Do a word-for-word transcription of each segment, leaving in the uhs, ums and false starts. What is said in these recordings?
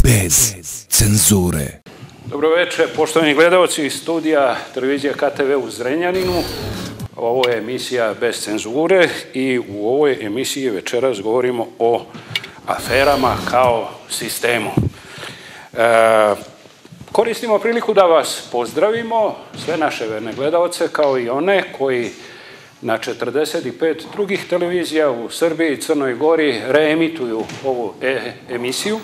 bez cenzure. Dobro večer, poštovani gledalci iz studija televizije K T V u Zrenjaninu. Ovo je emisija Bez cenzure i u ovoj emisiji večeras govorimo o aferama kao sistemu. E, koristimo priliku da vas pozdravimo, sve naše verne gledalce, kao i one koji na četrdeset pet drugih televizija u Srbiji i Crnoj Gori reemituju ovu e emisiju.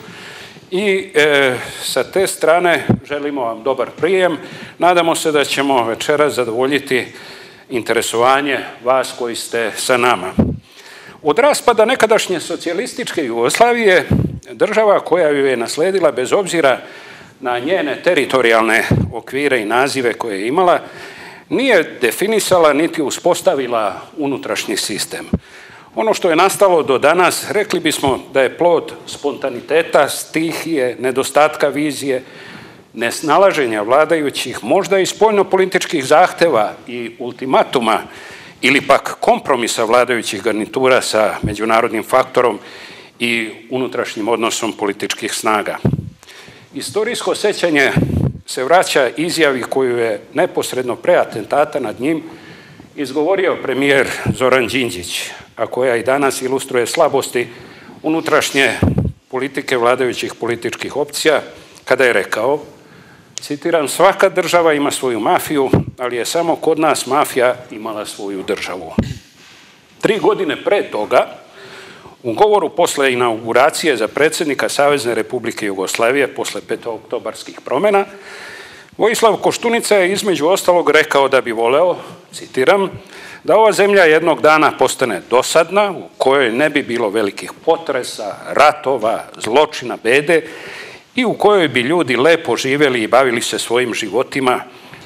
I e, sa te strane želimo vam dobar prijem. Nadamo se da ćemo večeras zadovoljiti interesovanje vas koji ste sa nama. Od raspada nekadašnje socijalističke Jugoslavije, država koja ju je nasledila bez obzira na njene teritorijalne okvire i nazive koje je imala, nije definisala niti uspostavila unutrašnji sistem. Ono što je nastalo do danas, rekli bismo da je plod spontaniteta, stihije, nedostatka vizije, nesnalaženja vladajućih, možda i spoljno-političkih zahteva i ultimatuma ili pak kompromisa vladajućih garnitura sa međunarodnim faktorom i unutrašnjim odnosom političkih snaga. Istorijsko sećanje se vraća izjavi koju je neposredno pre atentata nad njim izgovorio premijer Zoran Đinđić, a koja i danas ilustruje slabosti unutrašnje politike vladajućih političkih opcija, kada je rekao, citiram, svaka država ima svoju mafiju, ali je samo kod nas mafija imala svoju državu. Tri godine pre toga, u govoru posle inauguracije za predsjednika Savezne Republike Jugoslavije, posle petooktobarskih promjena, Vojislav Koštunica je između ostalog rekao da bi voleo, citiram, da ova zemlja jednog dana postane dosadna, u kojoj ne bi bilo velikih potresa, ratova, zločina, bede i u kojoj bi ljudi lepo živjeli i bavili se svojim životima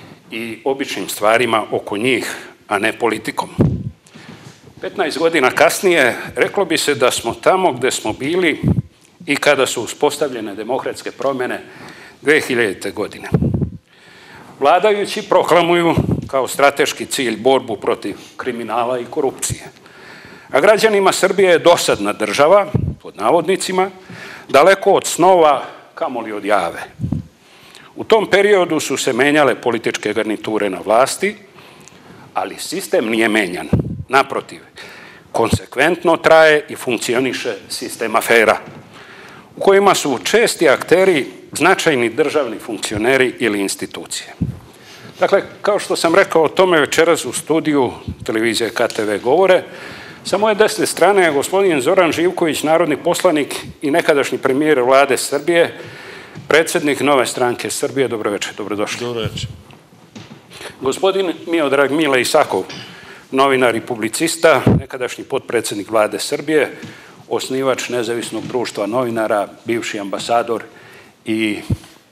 i običnim stvarima oko njih, a ne politikom. petnaest godina kasnije reklo bi se da smo tamo gde smo bili i kada su uspostavljene demokratske promjene dve hiljadite. godine. Vladajući proklamuju kao strateški cilj borbu protiv kriminala i korupcije. A građanima Srbije je dosadna država, pod navodnicima, daleko od snova, kamoli od jave. U tom periodu su se menjale političke garniture na vlasti, ali sistem nije menjan. Naprotiv, konsekventno traje i funkcioniše sistem afera, u kojima su česti akteri značajni državni funkcioneri ili institucije. Dakle, kao što sam rekao, o tome večeras u studiju televizije K T V govore. Sa moje desne strane je gospodin Zoran Živković, narodni poslanik i nekadašnji premijer vlade Srbije, predsjednik Nove stranke Srbije. Dobro večer, dobrodošli. Dobro večer. Gospodin Miodrag Mile Isakov, novinar i publicista, nekadašnji potpredsjednik vlade Srbije, osnivač Nezavisnog društva novinara, bivši ambasador i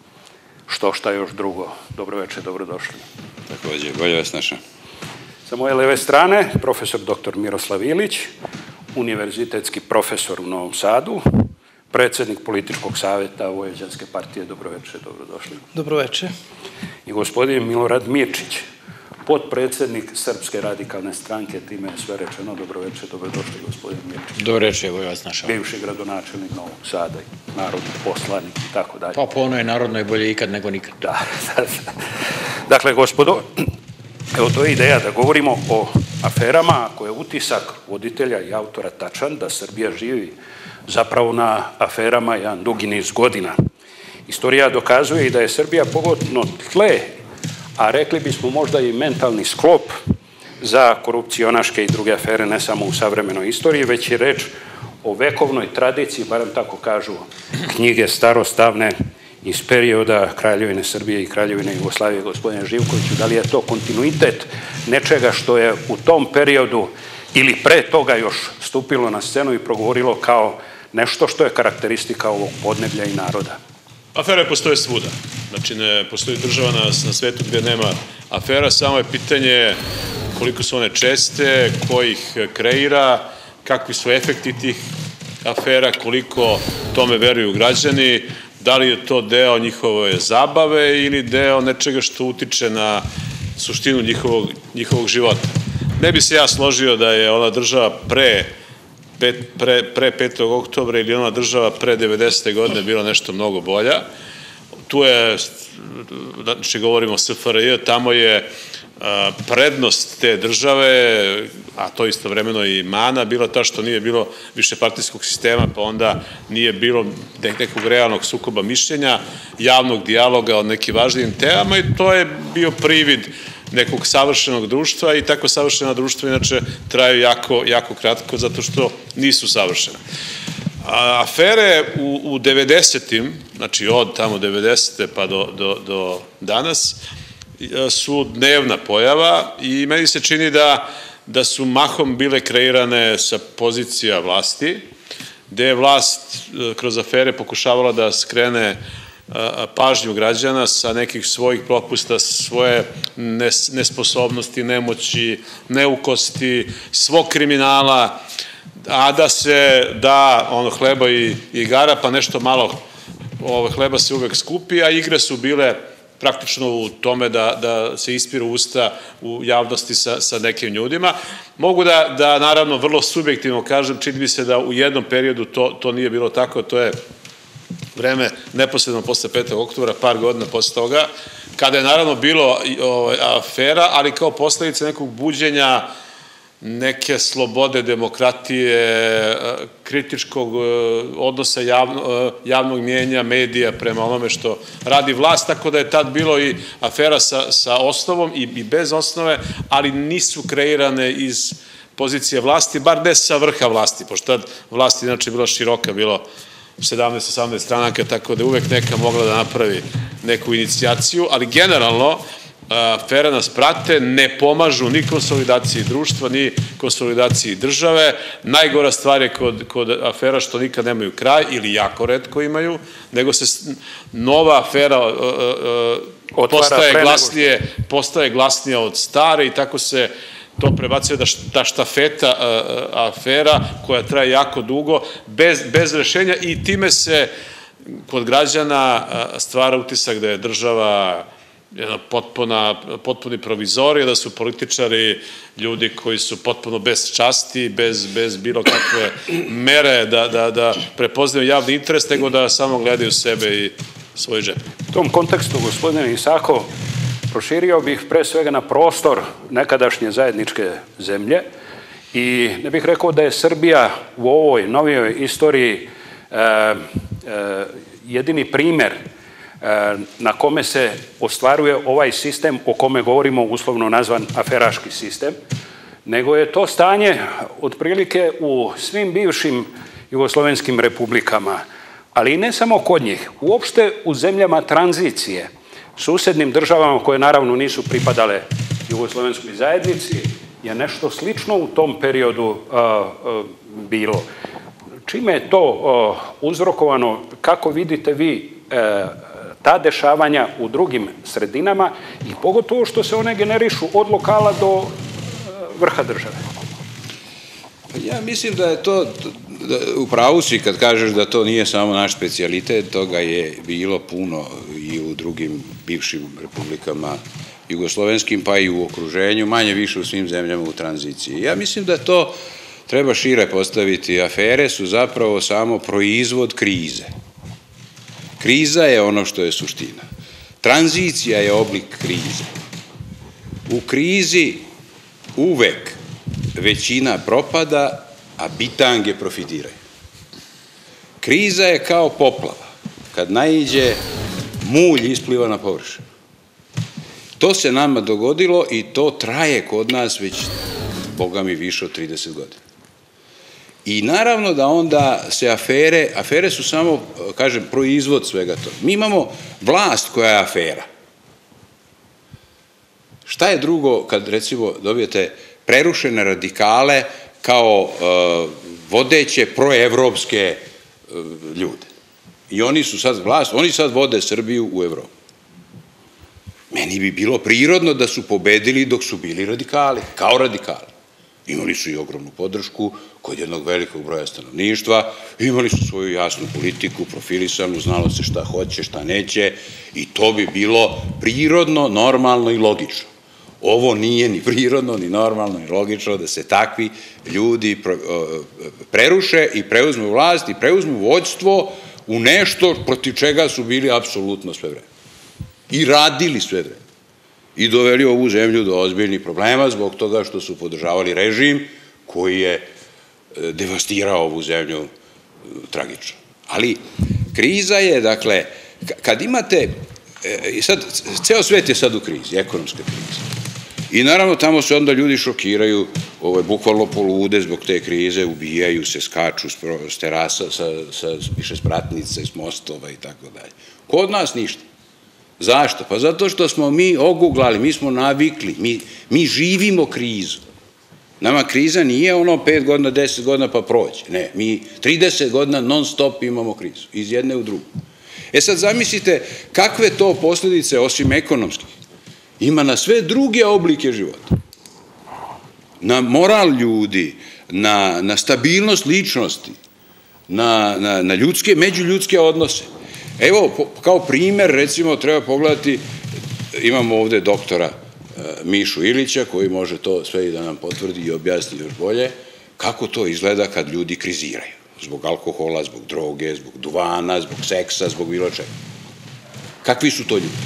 što šta još drugo. Dobro večer, dobrodošli. Također, bolje vas našao. Sa moje leve strane, profesor doktor Miroslav Ilić, univerzitetski profesor u Novom Sadu, predsjednik političkog savjeta Vojvođanske partije. Dobro večer, dobrodošli. Dobro večer. I gospodin Milorad Mirčić, potpredsjednik Srpske radikalne stranke, time je sve rečeno. Dobro večer, dobrodošli gospodin Mirčić. Dobro večer, bolje vas našao. Bivši gradonačelnik Novog Sada, narodni poslanik i tako dalje. Pa po onoj narodnoj bolje ikad nego nikad. Da, da, da. Dakle, gospodo, evo to je ideja da govorimo o aferama, ako je utisak voditelja i autora tačan, da Srbija živi zapravo na aferama jedan dugi niz godina. Istorija dokazuje i da je Srbija pogodno tle, a rekli bismo možda i mentalni sklop za korupcionaške i druge afere, ne samo u savremenoj istoriji, već je reč o vekovnoj tradiciji, barem tako kažu knjige starostavne iz perioda Kraljevine Srbije i Kraljevine Jugoslavije. Gospodine Živkoviću, da li je to kontinuitet nečega što je u tom periodu ili pre toga još stupilo na scenu i progovorilo kao nešto što je karakteristika ovog podneblja i naroda? Afere postoje svuda. Znači, ne postoji država na, na svetu gdje nema afera, samo je pitanje koliko su one česte, ko ih kreira, kakvi su efekti tih afera, koliko tome veruju građani, da li je to deo njihove zabave ili deo nečega što utiče na suštinu njihovog, njihovog života. Ne bi se ja složio da je ona država pre pre petog oktobra ili ona država pre devedesete godine bila nešto mnogo bolja. Tu je, znači govorimo o S F R J, tamo je prednost te države, a to istovremeno i mana, bila ta što nije bilo više partijskog sistema, pa onda nije bilo nekog realnog sukoba mišljenja, javnog dijaloga o nekim važnim temama i to je bio privid nekog savršenog društva i tako savršena društva inače traju jako, jako kratko zato što nisu savršene. Afere u, u devedesetim, znači od tamo devedesete pa do, do, do danas, su dnevna pojava i meni se čini da, da su mahom bile kreirane sa pozicija vlasti, gde je vlast kroz afere pokušavala da skrene pažnju građana sa nekih svojih propusta, svoje nesposobnosti, nemoći, neukosti, svog kriminala, a da se da ono hleba i igara, pa nešto malo ovo, hleba se uvek skupi, a igre su bile praktično u tome da, da se ispiru usta u javnosti sa, sa nekim ljudima. Mogu da, da naravno vrlo subjektivno kažem, čini mi se da u jednom periodu to, to nije bilo tako, to je vreme neposredno posle petog oktobra, par godina posle toga, kada je naravno bilo ovaj, afera, ali kao posledica nekog buđenja neke slobode, demokratije, kritičkog odnosa javno, javnog mijenja, medija prema onome što radi vlast, tako da je tad bilo i afera sa, sa osnovom i, i bez osnove, ali nisu kreirane iz pozicije vlasti, bar ne sa vrha vlasti, pošto tad vlast inače bila široka, bilo sedamnaest osamnaest stranaka, tako da je uvek neka mogla da napravi neku inicijaciju, ali generalno afere nas prate, ne pomažu ni konsolidaciji društva, ni konsolidaciji države. Najgora stvar je kod, kod afera što nikad nemaju kraj ili jako retko imaju, nego se nova afera uh, uh, postaje glasnije, postaje glasnija od stare i tako se to prebacuje da ta štafeta uh, afera koja traje jako dugo, bez, bez rešenja i time se kod građana uh, stvara utisak da je država jedna potpuna, potpuni provizorija, da su političari ljudi koji su potpuno bez časti, bez, bez bilo kakve mere da, da, da prepoznaju javni interes, nego da samo gledaju sebe i svoj džep. U tom kontekstu, gospodine Isako, proširio bih pre svega na prostor nekadašnje zajedničke zemlje i ne bih rekao da je Srbija u ovoj novijoj istoriji e, e, jedini primer na kome se ostvaruje ovaj sistem o kome govorimo, uslovno nazvan aferaški sistem, nego je to stanje otprilike u svim bivšim jugoslovenskim republikama, ali i ne samo kod njih, uopšte u zemljama tranzicije, susednim državama koje naravno nisu pripadale jugoslovenskoj zajednici, je nešto slično u tom periodu a, a, bilo. Čime je to a, uzrokovano, kako vidite vi a, ta dešavanja u drugim sredinama i pogotovo što se one generišu od lokala do vrha države? Ja mislim da je to, u pravu si kad kažeš da to nije samo naš specijalitet, toga je bilo puno i u drugim bivšim republikama jugoslovenskim, pa i u okruženju, manje više u svim zemljama u tranziciji. Ja mislim da to treba šire postaviti. Afere su zapravo samo proizvod krize. Kriza je ono što je suština. Tranzicija je oblik krize. U krizi uvek većina propada, a bitange profitiraju. Kriza je kao poplava. Kad naiđe, mulj ispliva na površinu. To se nama dogodilo i to traje kod nas već, boga mi, više od trideset godina. I naravno da onda se afere, afere su samo, kažem, proizvod svega toga. Mi imamo vlast koja je afera. Šta je drugo kad, recimo, dobijete prerušene radikale kao uh, vodeće proevropske uh, ljude. I oni su sad vlast, oni sad vode Srbiju u Evropu. Meni bi bilo prirodno da su pobedili dok su bili radikali, kao radikali. Imali su i ogromnu podršku kod jednog velikog broja stanovništva, imali su svoju jasnu politiku, profilisanu, znalo se šta hoće, šta neće i to bi bilo prirodno, normalno i logično. Ovo nije ni prirodno, ni normalno, ni logično da se takvi ljudi preruše i preuzmu vlast i preuzmu vođstvo u nešto protiv čega su bili apsolutno sve vreme. I radili sve vreme. I doveli ovu zemlju do ozbiljnih problema zbog toga što su podržavali režim koji je devastirao ovu zemlju tragično. Ali kriza je, dakle, kad imate, i sad, ceo svet je sad u krizi, ekonomska kriza. I naravno tamo se onda ljudi šokiraju, bukvalno polude zbog te krize, ubijaju se, skaču s terasa, više spratnica, s mostova i tako dalje. Kod nas ništa. Zašto? Pa zato što smo mi oguglali, mi smo navikli, mi živimo krizu. Nama kriza nije ono pet godina, deset godina pa prođe. Ne, mi trideset godina non stop imamo krizu, iz jedne u drugu. E sad zamislite kakve to posljedice, osim ekonomskih, ima na sve druge oblike života. Na moral ljudi, na stabilnost ličnosti, na ljudske, međuljudske odnose. Evo, kao primer, recimo, treba pogledati, imamo ovde doktora Mišu Ilića, koji može to sve i da nam potvrdi i objasni još bolje, kako to izgleda kad ljudi kriziraju. Zbog alkohola, zbog droge, zbog duvana, zbog seksa, zbog bilo čega. Kakvi su to ljudi?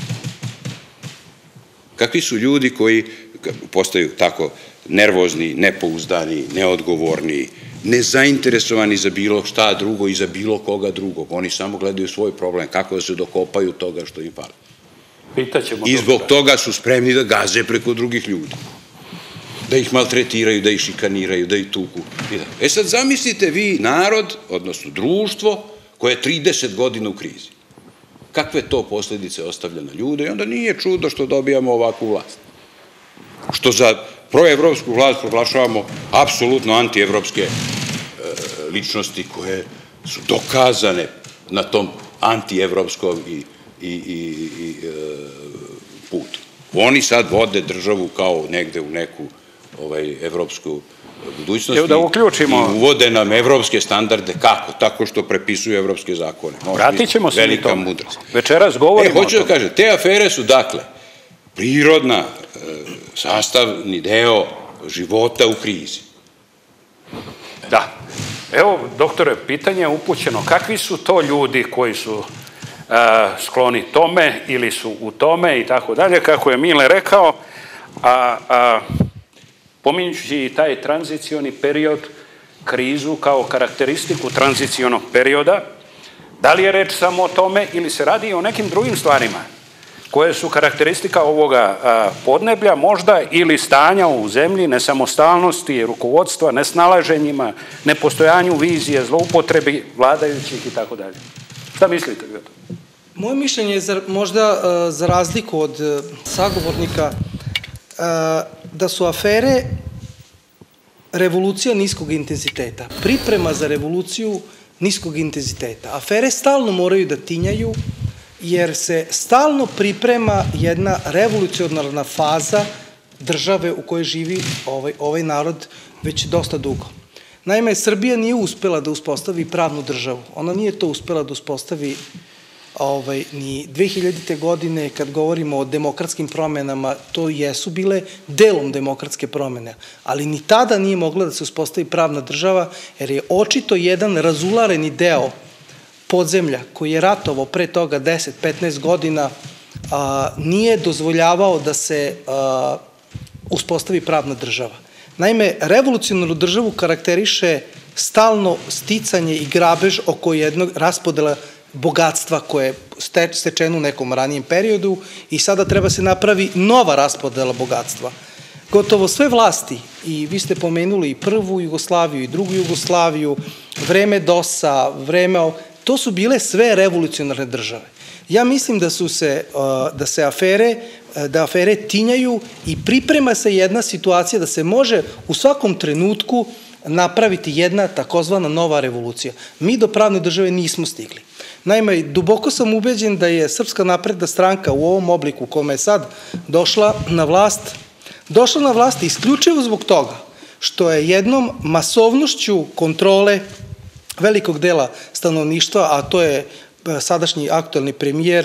Kakvi su ljudi koji postaju tako nervozni, nepouzdani, neodgovorni, nezainteresovani za bilo šta drugo i za bilo koga drugog. Oni samo gledaju svoj problem, kako da se dokopaju toga što im fali. I zbog toga su spremni da gaze preko drugih ljudi. Da ih maltretiraju, da ih šikaniraju, da ih tuku. E sad zamislite vi narod, odnosno društvo, koje je trideset godina u krizi. Kakve to posljedice ostavlja na ljude i onda nije čudo što dobijamo ovakvu vlast. Što za proevropsku vlast proglašavamo apsolutno antievropske ličnosti koje su dokazane na tom antievropskom i putu. Oni sad vode državu kao negde u neku evropsku budućnost i uvode nam evropske standarde. Kako? Tako što prepisuju evropske zakone. Vratit ćemo se mi tome. Večeras govorimo o tome. Hoću da kažem, te afere su dakle prirodna, sastavni deo života u krizi. Da. Evo, doktore, pitanje je upućeno. Kakvi su to ljudi koji su skloni tome ili su u tome i tako dalje, kako je Mile rekao, a pominjući i taj tranzicioni period, krizu kao karakteristiku tranzicionog perioda, da li je reč samo o tome ili se radi i o nekim drugim stvarima koje su karakteristika ovoga podneblja možda ili stanja u zemlji, nesamostalnosti, rukovodstva, nesnalaženjima, nepostojanju vizije, zloupotrebi vladajućih i tako dalje. Šta mislite vi o tome? Moje mišljenje je možda za razliku od sagovornika da su afere revolucija niskog intenziteta, priprema za revoluciju niskog intenziteta. Afere stalno moraju da tinjaju jer se stalno priprema jedna revolucionarna faza države u kojoj živi ovaj narod već dosta dugo. Naime, Srbija nije uspela da uspostavi pravnu državu. Ona nije to uspela da uspostavi ni dve hiljadite godine, kad govorimo o demokratskim promenama, to jesu bile delom demokratske promene, ali ni tada nije mogla da se uspostavi pravna država, jer je očito jedan razulareni deo podzemlja koji je ratovao pre toga deset do petnaest godina nije dozvoljavao da se uspostavi pravna država. Naime, revolucionarnu državu karakteriše stalno sticanje i grabež oko jednog raspodela bogatstva koje je stečeno u nekom ranijem periodu i sada treba se napravi nova raspodela bogatstva. Gotovo sve vlasti, i vi ste pomenuli i prvu Jugoslaviju i drugu Jugoslaviju, vreme dosa, vreme, to su bile sve revolucionarne države. Ja mislim da su se, da se afere, da afere tinjaju i priprema se jedna situacija da se može u svakom trenutku napraviti jedna takozvana nova revolucija. Mi do pravne države nismo stigli. Naime, duboko sam ubeđen da je Srpska napredna stranka u ovom obliku u kome je sad došla na vlast, došla na vlast isključivo zbog toga što je jednom masovnošću kontrole velikog dela stanovništva, a to je sadašnji aktualni premijer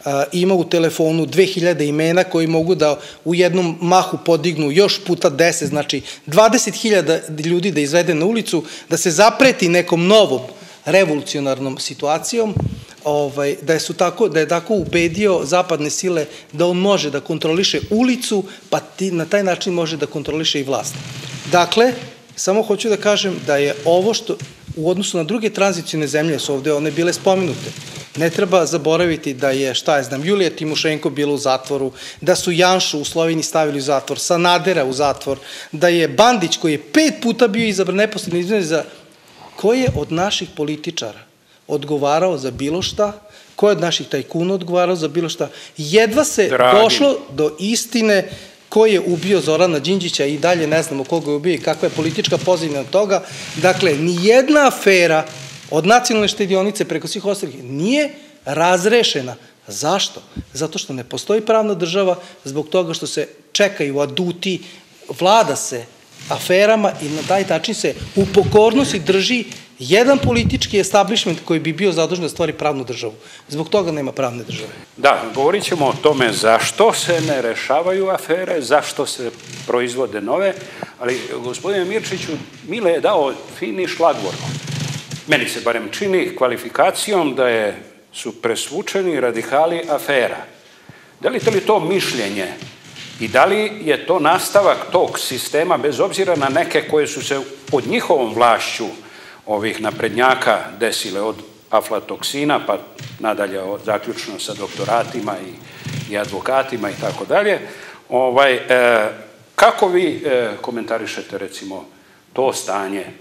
ima u telefonu dve hiljade imena koji mogu da u jednom mahu podignu još puta deset, znači dvadeset hiljada ljudi da izvede na ulicu, da se zapreti nekom novom revolucionarnom situacijom, ovaj, da, su tako, da je tako ubedio zapadne sile da on može da kontroliše ulicu, pa ti, na taj način može da kontroliše i vlast. Dakle, samo hoću da kažem da je ovo što u odnosu na druge tranzicijne zemlje su ovde one bile spomenute. Ne treba zaboraviti da je, šta je znam, Julija Timošenko bila u zatvoru, da su Janšu u Sloveniji stavili u zatvor, Sanadera u zatvor, da je Bandić koji je pet puta bio izabran neposredno izabran za... Ko je od naših političara odgovarao za bilo šta? Ko je od naših tajkuna odgovarao za bilo šta? Jedva se Dragin. došlo do istine ko je ubio Zorana Đinđića i dalje ne znamo koga je ubio i kakva je politička pozadina toga. Dakle, nijedna afera od nacionalne štedionice preko svih ostalih nije razrešena. Zašto? Zato što ne postoji pravna država, zbog toga što se čekaju aduti, vlada se aferama i na taj način se u pokornosti drži jedan politički establishment koji bi bio zadužen da stvari pravnu državu. Zbog toga nema pravne države. Da, govorit ćemo o tome zašto se ne rešavaju afere, zašto se proizvode nove, ali gospodine Mirčiću, Mile je dao fini šlagvor. Meni se barem čini kvalifikacijom da je, su presvučeni radikali afera. Delite li to mišljenje i da li je to nastavak tog sistema, bez obzira na neke koje su se pod njihovom vlašću ovih naprednjaka desile od aflatoksina, pa nadalje zaključno sa doktoratima i, i advokatima i tako dalje. Ovaj, e, kako vi e, komentarišete, recimo, to stanje e,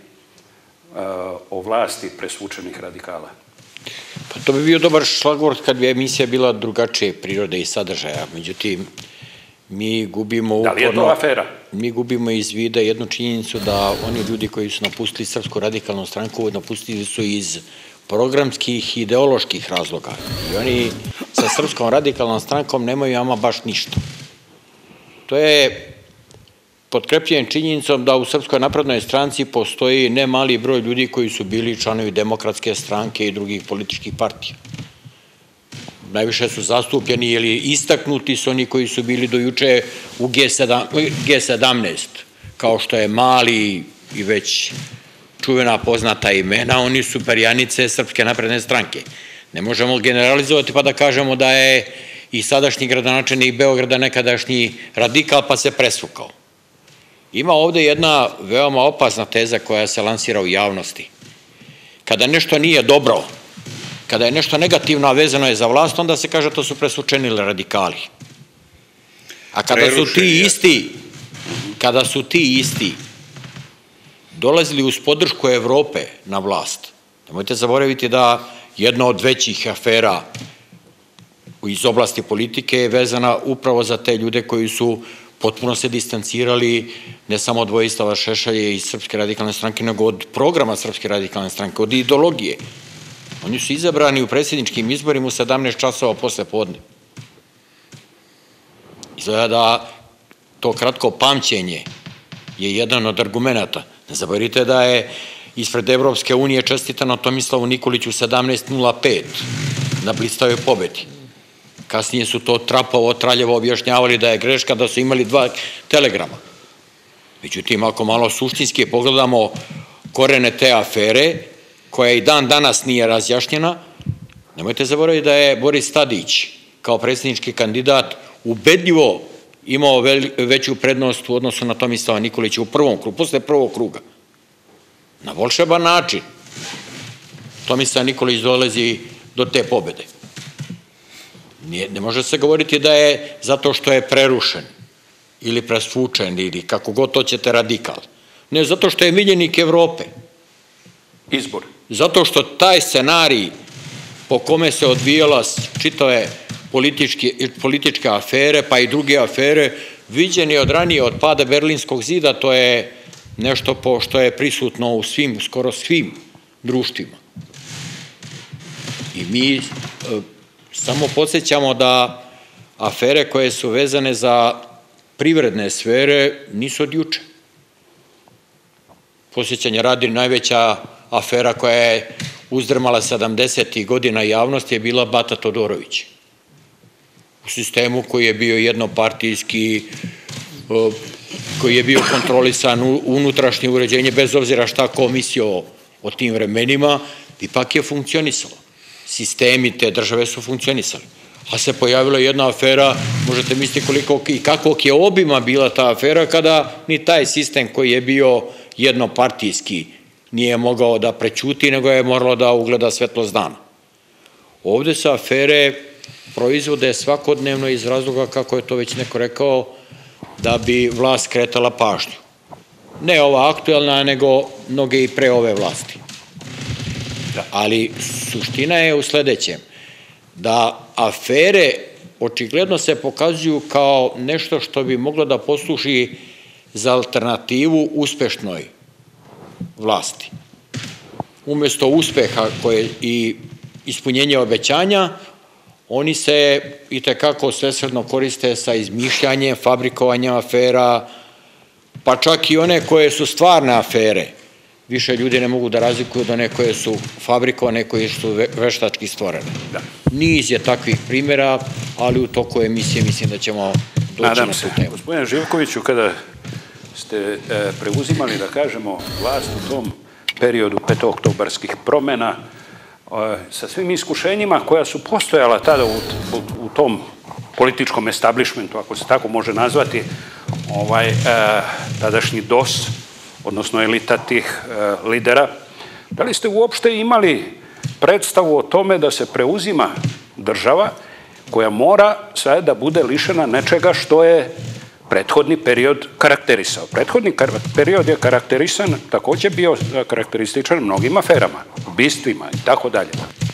o vlasti presvučenih radikala? Pa to bi bio dobar šlagvort kad bi emisija bila drugačije prirode i sadržaja. Međutim, mi gubimo uporno... Da li je to afera? Mi gubimo iz vida jednu činjenicu da oni ljudi koji su napustili Srpsku radikalnu stranku napustili su iz programskih i ideoloških razloga. I oni sa Srpskom radikalnom strankom nemaju ama baš ništa. To je potkrepljen činjenicom da u Srpskoj naprednoj stranci postoji ne mali broj ljudi koji su bili članovi Demokratske stranke i drugih političkih partija. Najviše su zastupljeni ili istaknuti su oni koji su bili do juče u G sedamnaest, kao što je Mali i već čuvena poznata imena, oni su perjanice Srpske napredne stranke. Ne možemo generalizovati pa da kažemo da je i sadašnji gradonačelnik Beograda nekadašnji radikal pa se presvukao. Ima ovde jedna veoma opasna teza koja se lansira u javnosti. Kada nešto nije dobro, kada je nešto negativno, a vezano je za vlast, onda se kaže to su presvučeni radikali. A kada su ti isti, kada su ti isti dolazili uz podršku Evrope na vlast, nemojte zaboraviti da jedna od većih afera iz oblasti politike je vezana upravo za te ljude koji su potpuno se distancirali ne samo od Vojislava Šešelja i Srpske radikalne stranke, nego od programa Srpske radikalne stranke, od ideologije. Oni su izabrani u predsjedničkim izborima u sedamnaest časova posle podne. Izgleda da to kratko pamćenje je jedan od argumenta. Ne zaboravite da je ispred Evropske unije čestitano Tomislavu Nikoliću sedamnaest nula pet na blistavoj pobedi. Kasnije su to trapovo, traljevo objašnjavali da je greška, da su imali dva telegrama. Međutim, ako malo suštinski pogledamo korene te afere, koja i dan danas nije razjašnjena, nemojte zaboraviti da je Boris Tadić kao predsjednički kandidat ubedljivo imao veću prednost u odnosu na Tomislava Nikolića u prvom krugu, posle prvog kruga. Na volšeban način Tomislav Nikolić dolazi do te pobede. Ne može se govoriti da je zato što je prerušen ili presvučen ili kako god hoćete radikal. Ne, zato što je miljenik Evrope. Izbor. Zato što taj scenarij po kome se odvijala čitave političke afere, pa i druge afere, viđen je od ranije, od pada Berlinskog zida, to je nešto što je prisutno u svim, skoro svim društvima. I mi samo podsjećamo da afere koje su vezane za privredne sfere nisu od juče. Podsjećanje radi, najveća afera koja je uzdrmala sedamdesetih godina javnosti je bila Bata Todorović. u sistemu koji je bio jednopartijski, koji je bio kontrolisan unutrašnje uređenje, bez obzira šta ko mislio o tim vremenima, ipak je funkcionisalo. Sistemi te države su funkcionisali. A se pojavila jedna afera, možete misliti koliko i kakvog je obima bila ta afera, kada ni taj sistem koji je bio jednopartijski nije mogao da prećuti, nego je moralo da ugleda svetlost dana. Ovde se afere proizvode svakodnevno iz razloga, kako je to već neko rekao, da bi vlast skretala pažnju. Ne ova aktuelna, nego mnoge i pre ove vlasti. Ali suština je u sledećem, da afere očigledno se pokazuju kao nešto što bi moglo da posluži za alternativu uspešnoj vlasti. Umesto uspeha koje i ispunjenje obećanja, oni se i tekako svesrdno koriste sa izmišljanjem, fabrikovanjem afera, pa čak i one koje su stvarne afere. Više ljudi ne mogu da razlikuju od one koje su fabrikovane, koje su veštački stvorene. Niz je takvih primjera, ali u toku emisije mislim da ćemo doći na tu temu. Gospodine Živkoviću, kada ste preuzimali, da kažemo, vlast u tom periodu petooktobarskih promena, sa svim iskušenjima koja su postojala tada u tom političkom establishmentu, ako se tako može nazvati, tadašnji D O S, odnosno elita tih lidera, da li ste uopšte imali predstavu o tome da se preuzima država koja mora sve da bude lišena nečega što je prethodni period karakterisao? Prethodni period je karakterisan, takođe bio karakterističan mnogim aferama, ubistvima i tako dalje.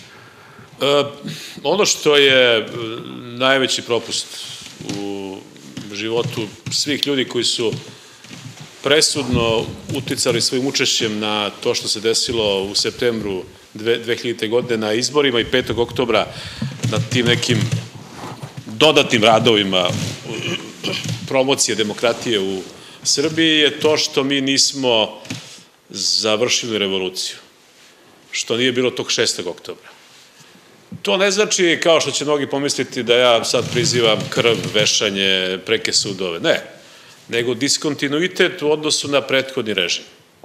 Ono što je najveći propust u životu svih ljudi koji su presudno uticali svojim učešćem na to što se desilo u septembru dve hiljadite. godine na izborima i petog oktobra na tim nekim dodatnim radovima promocije demokratije u Srbiji je to što mi nismo završili revoluciju, što nije bilo tog šestog oktobra. To ne znači, kao što će mnogi pomisliti, da ja sad prizivam krv, vešanje, preke sudove. Ne, nego diskontinuitet u odnosu na prethodni režim.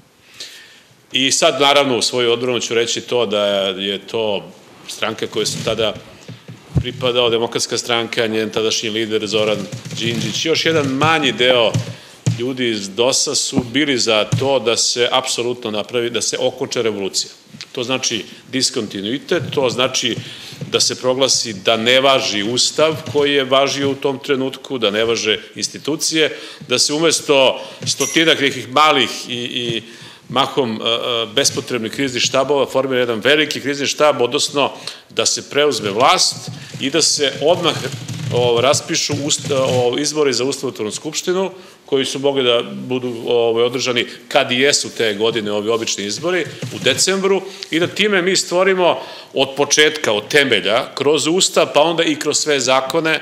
I sad, naravno, u svoju odbranu ću reći to da je to stranka koja su tada pripadao, Demokratska stranka, njen tadašnji lider Zoran Đinđić, još jedan manji deo ljudi iz D O S-a su bili za to da se apsolutno napravi, da se okonča revolucija. To znači diskontinuitet, to znači da se proglasi da ne važi Ustav koji je važio u tom trenutku, da ne važe institucije, da se umesto stotinak nekih malih i mahom bespotrebnih kriznih štabova formira jedan veliki krizni štab, odnosno da se preuzme vlast i da se odmah raspišu izbori za Ustavotvornu skupštinu, koji su mogli da budu održani kad i jesu te godine ovi obični izbori, u decembru, i da time mi stvorimo od početka, od temelja, kroz Ustav, pa onda i kroz sve zakone,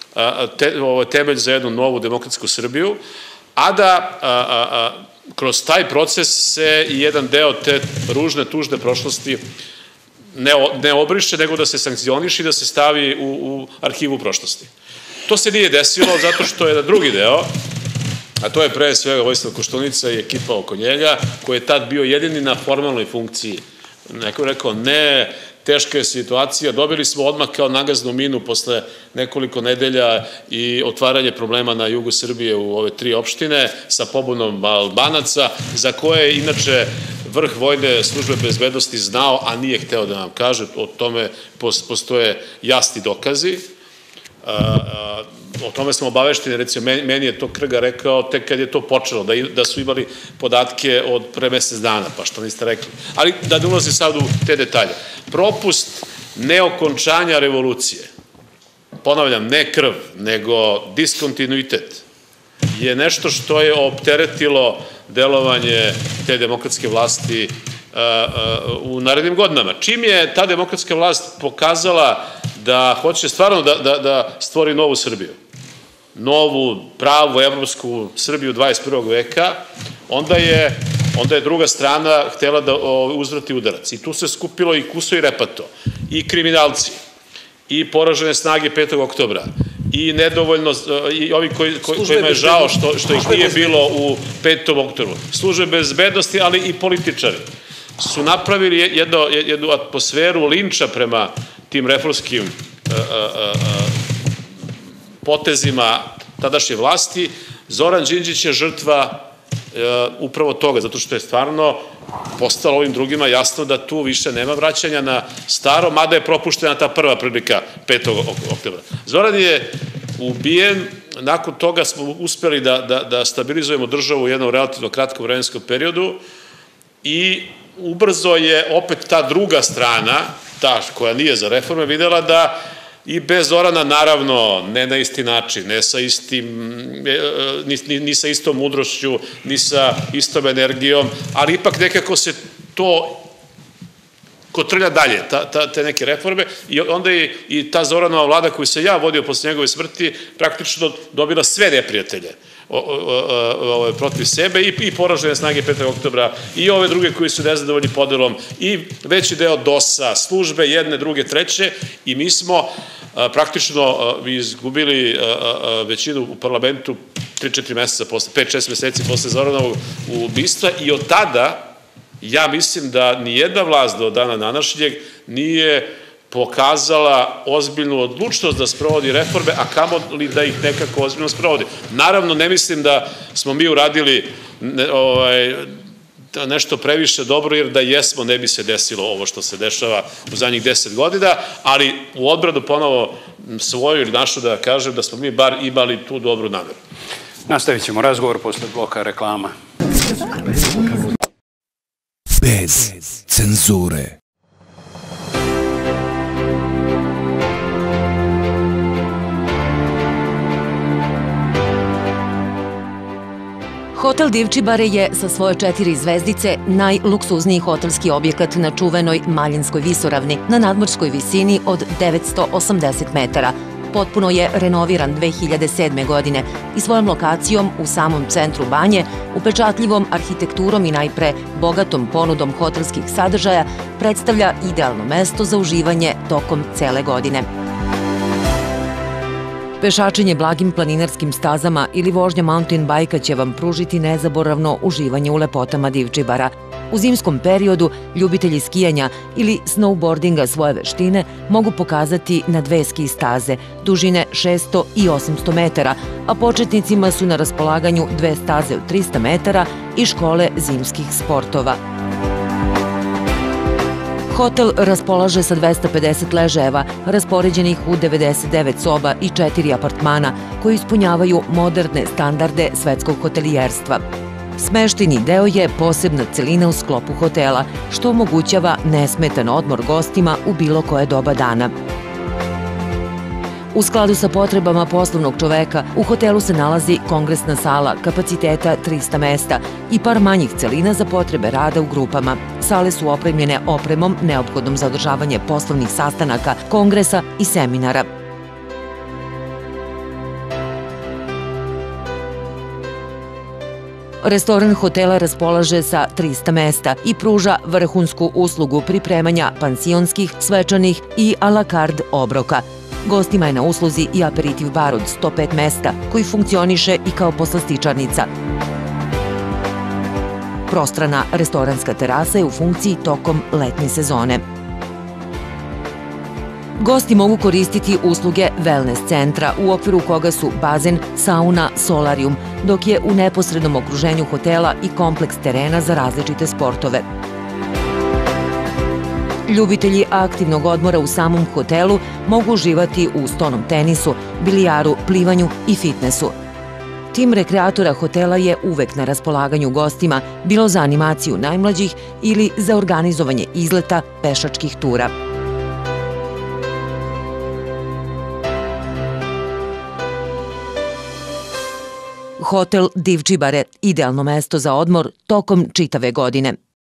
temelj za jednu novu demokratsku Srbiju, a da kroz taj proces se jedan deo te ružne, tužne prošlosti ne obriše, nego da se sankcioniše i da se stavi u arhivu prošlosti. To se nije desilo zato što je na drugi deo, a to je pre svega Vojislav Koštunica i ekipa oko njega, koji je tad bio jedini na formalnoj funkciji. Neko je rekao, ne, teška je situacija, dobili smo odmah kao nagaznu minu posle nekoliko nedelja i otvaranje problema na jugu Srbije u ove tri opštine sa pobunom Albanaca, za koje je inače vrh vojne službe bezbednosti znao, a nije hteo da nam kaže, o tome postoje jasni dokazi. O tome smo obavešteni, recimo, meni je to Krga rekao tek kad je to počelo, da su imali podatke od pre mesec dana, pa što niste rekli. Ali da ne ulazim sad u te detalje. Propust neokončanja revolucije, ponavljam, ne krv, nego diskontinuitet, je nešto što je opteretilo delovanje te demokratske vlasti u narednim godinama. Čim je ta demokratska vlast pokazala da hoće stvarno da stvori novu Srbiju, novu, pravu, evropsku Srbiju dvadeset prvog veka, onda je druga strana htela da uzvrati udarac. I tu se skupilo i kuso i repato, i kriminalci, i poražene snage petog oktobra, i nedovoljno, i ovi koji, kojima je žao što, što ih nije bilo u petom oktobru. Službe bezbednosti, ali i političari su napravili jedno, jednu atmosferu linča prema tim reformskim uh, uh, uh, potezima tadašnje vlasti. Zoran Đinđić je žrtva uh, upravo toga, zato što je stvarno postalo ovim drugima jasno da tu više nema vraćanja na staro, mada je propuštena ta prva prilika petog oktobra. Zoran je ubijen, nakon toga smo uspeli da, da, da stabilizujemo državu u jednom relativno kratkom vremenskom periodu i ubrzo je opet ta druga strana, ta koja nije za reforme, videla da i bez Zorana, naravno, ne na isti način, ne sa istim, ni, ni, ni sa istom mudrošću, ni sa istom energijom, ali ipak nekako se to kotrlja dalje, ta, ta, te neke reforme, i onda je i ta Zoranova vlada koju se ja vodio posle njegove smrti praktično dobila sve neprijatelje o, o, o, o, protiv sebe i, i poražene snage petog oktobra i ove druge koji su nezadovoljni podelom i veći deo dosa, službe, jedne, druge, treće, i mi smo a, praktično a, izgubili a, a, većinu u parlamentu tri četiri meseca posle, pet šest meseci posle Zoranovog ubistva, i od tada ja mislim da nijedna vlast do dana današnjeg nije pokazala ozbiljnu odlučnost da sprovodi reforme, a kamo li da ih nekako ozbiljno sprovodi. Naravno, ne mislim da smo mi uradili ne, ovaj, nešto previše dobro, jer da jesmo ne bi se desilo ovo što se dešava u zadnjih deset godina, ali u odbranu ponovo svoju ili našu da kažem da smo mi bar imali tu dobru nameru. Nastavit ćemo razgovor posle bloka reklama. Bez cenzure. Hotel Divčibare je sa svoje četiri zvezdice najluksuzniji hotelski objekat na čuvenoj Maljinskoj visoravni na nadmorskoj visini od devetsto osamdeset metara. Potpuno je renoviran dve hiljade sedme. godine i svojom lokacijom u samom centru Banje, upečatljivom arhitekturom i najpre bogatom ponudom hotelskih sadržaja predstavlja idealno mesto za uživanje tokom cele godine. Pešačenje blagim planinarskim stazama ili vožnja mountain bajka će vam pružiti nezaboravno uživanje u lepotama Divčibara. U zimskom periodu ljubitelji skijanja ili snowboardinga svoje veštine mogu pokazati na dve ski staze, dužine šesto i osamsto metara, a početnicima su na raspolaganju dve staze od trista metara i škole zimskih sportova. Hotel raspolaže sa dvesta pedeset ležajeva, raspoređenih u devedeset devet soba i četiri apartmana koji ispunjavaju moderne standarde svetskog hotelijerstva. Smeštajni deo je posebna celina u sklopu hotela, što omogućava nesmetan odmor gostima u bilo koje doba dana. U skladu sa potrebama poslovnog čoveka, u hotelu se nalazi kongresna sala kapaciteta trista mesta i par manjih celina za potrebe rada u grupama. Sale su opremljene opremom neophodnom za održavanje poslovnih sastanaka, kongresa i seminara. Restoran hotela raspolaže sa trista mesta i pruža vrhunsku uslugu pripremanja pansionskih, svečanih i a la carte obroka. Gostima je na usluzi i aperitiv bar od sto pet mesta, koji funkcioniše i kao poslastičarnica. Prostrana restoranska terasa je u funkciji tokom letnje sezone. Gosti mogu koristiti usluge wellness centra, u okviru koga su bazen, sauna, solarium, dok je u neposrednom okruženju hotela i kompleks terena za različite sportove. Ljubitelji aktivnog odmora u samom hotelu mogu uživati u stonom tenisu, bilijaru, plivanju i fitnesu. Tim rekreatora hotela je uvek na raspolaganju gostima, bilo za animaciju najmlađih ili za organizovanje izleta pešačkih tura. Hotel Divčibare, idealno mesto za odmor tokom čitave godine.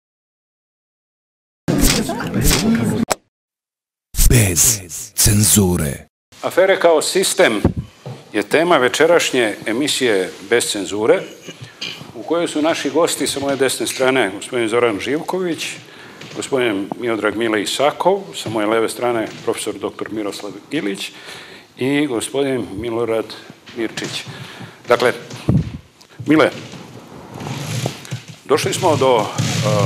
Bez cenzure. Afere kao sistem je tema večerašnje emisije Bez cenzure, u kojoj su naši gosti sa moje desne strane gospodin Zoran Živković, gospodin Miodrag Mile Isakov, sa moje leve strane profesor doktor Miroslav Ilić i gospodin Milorad Mirčić. Dakle, Mile, došli smo do uh,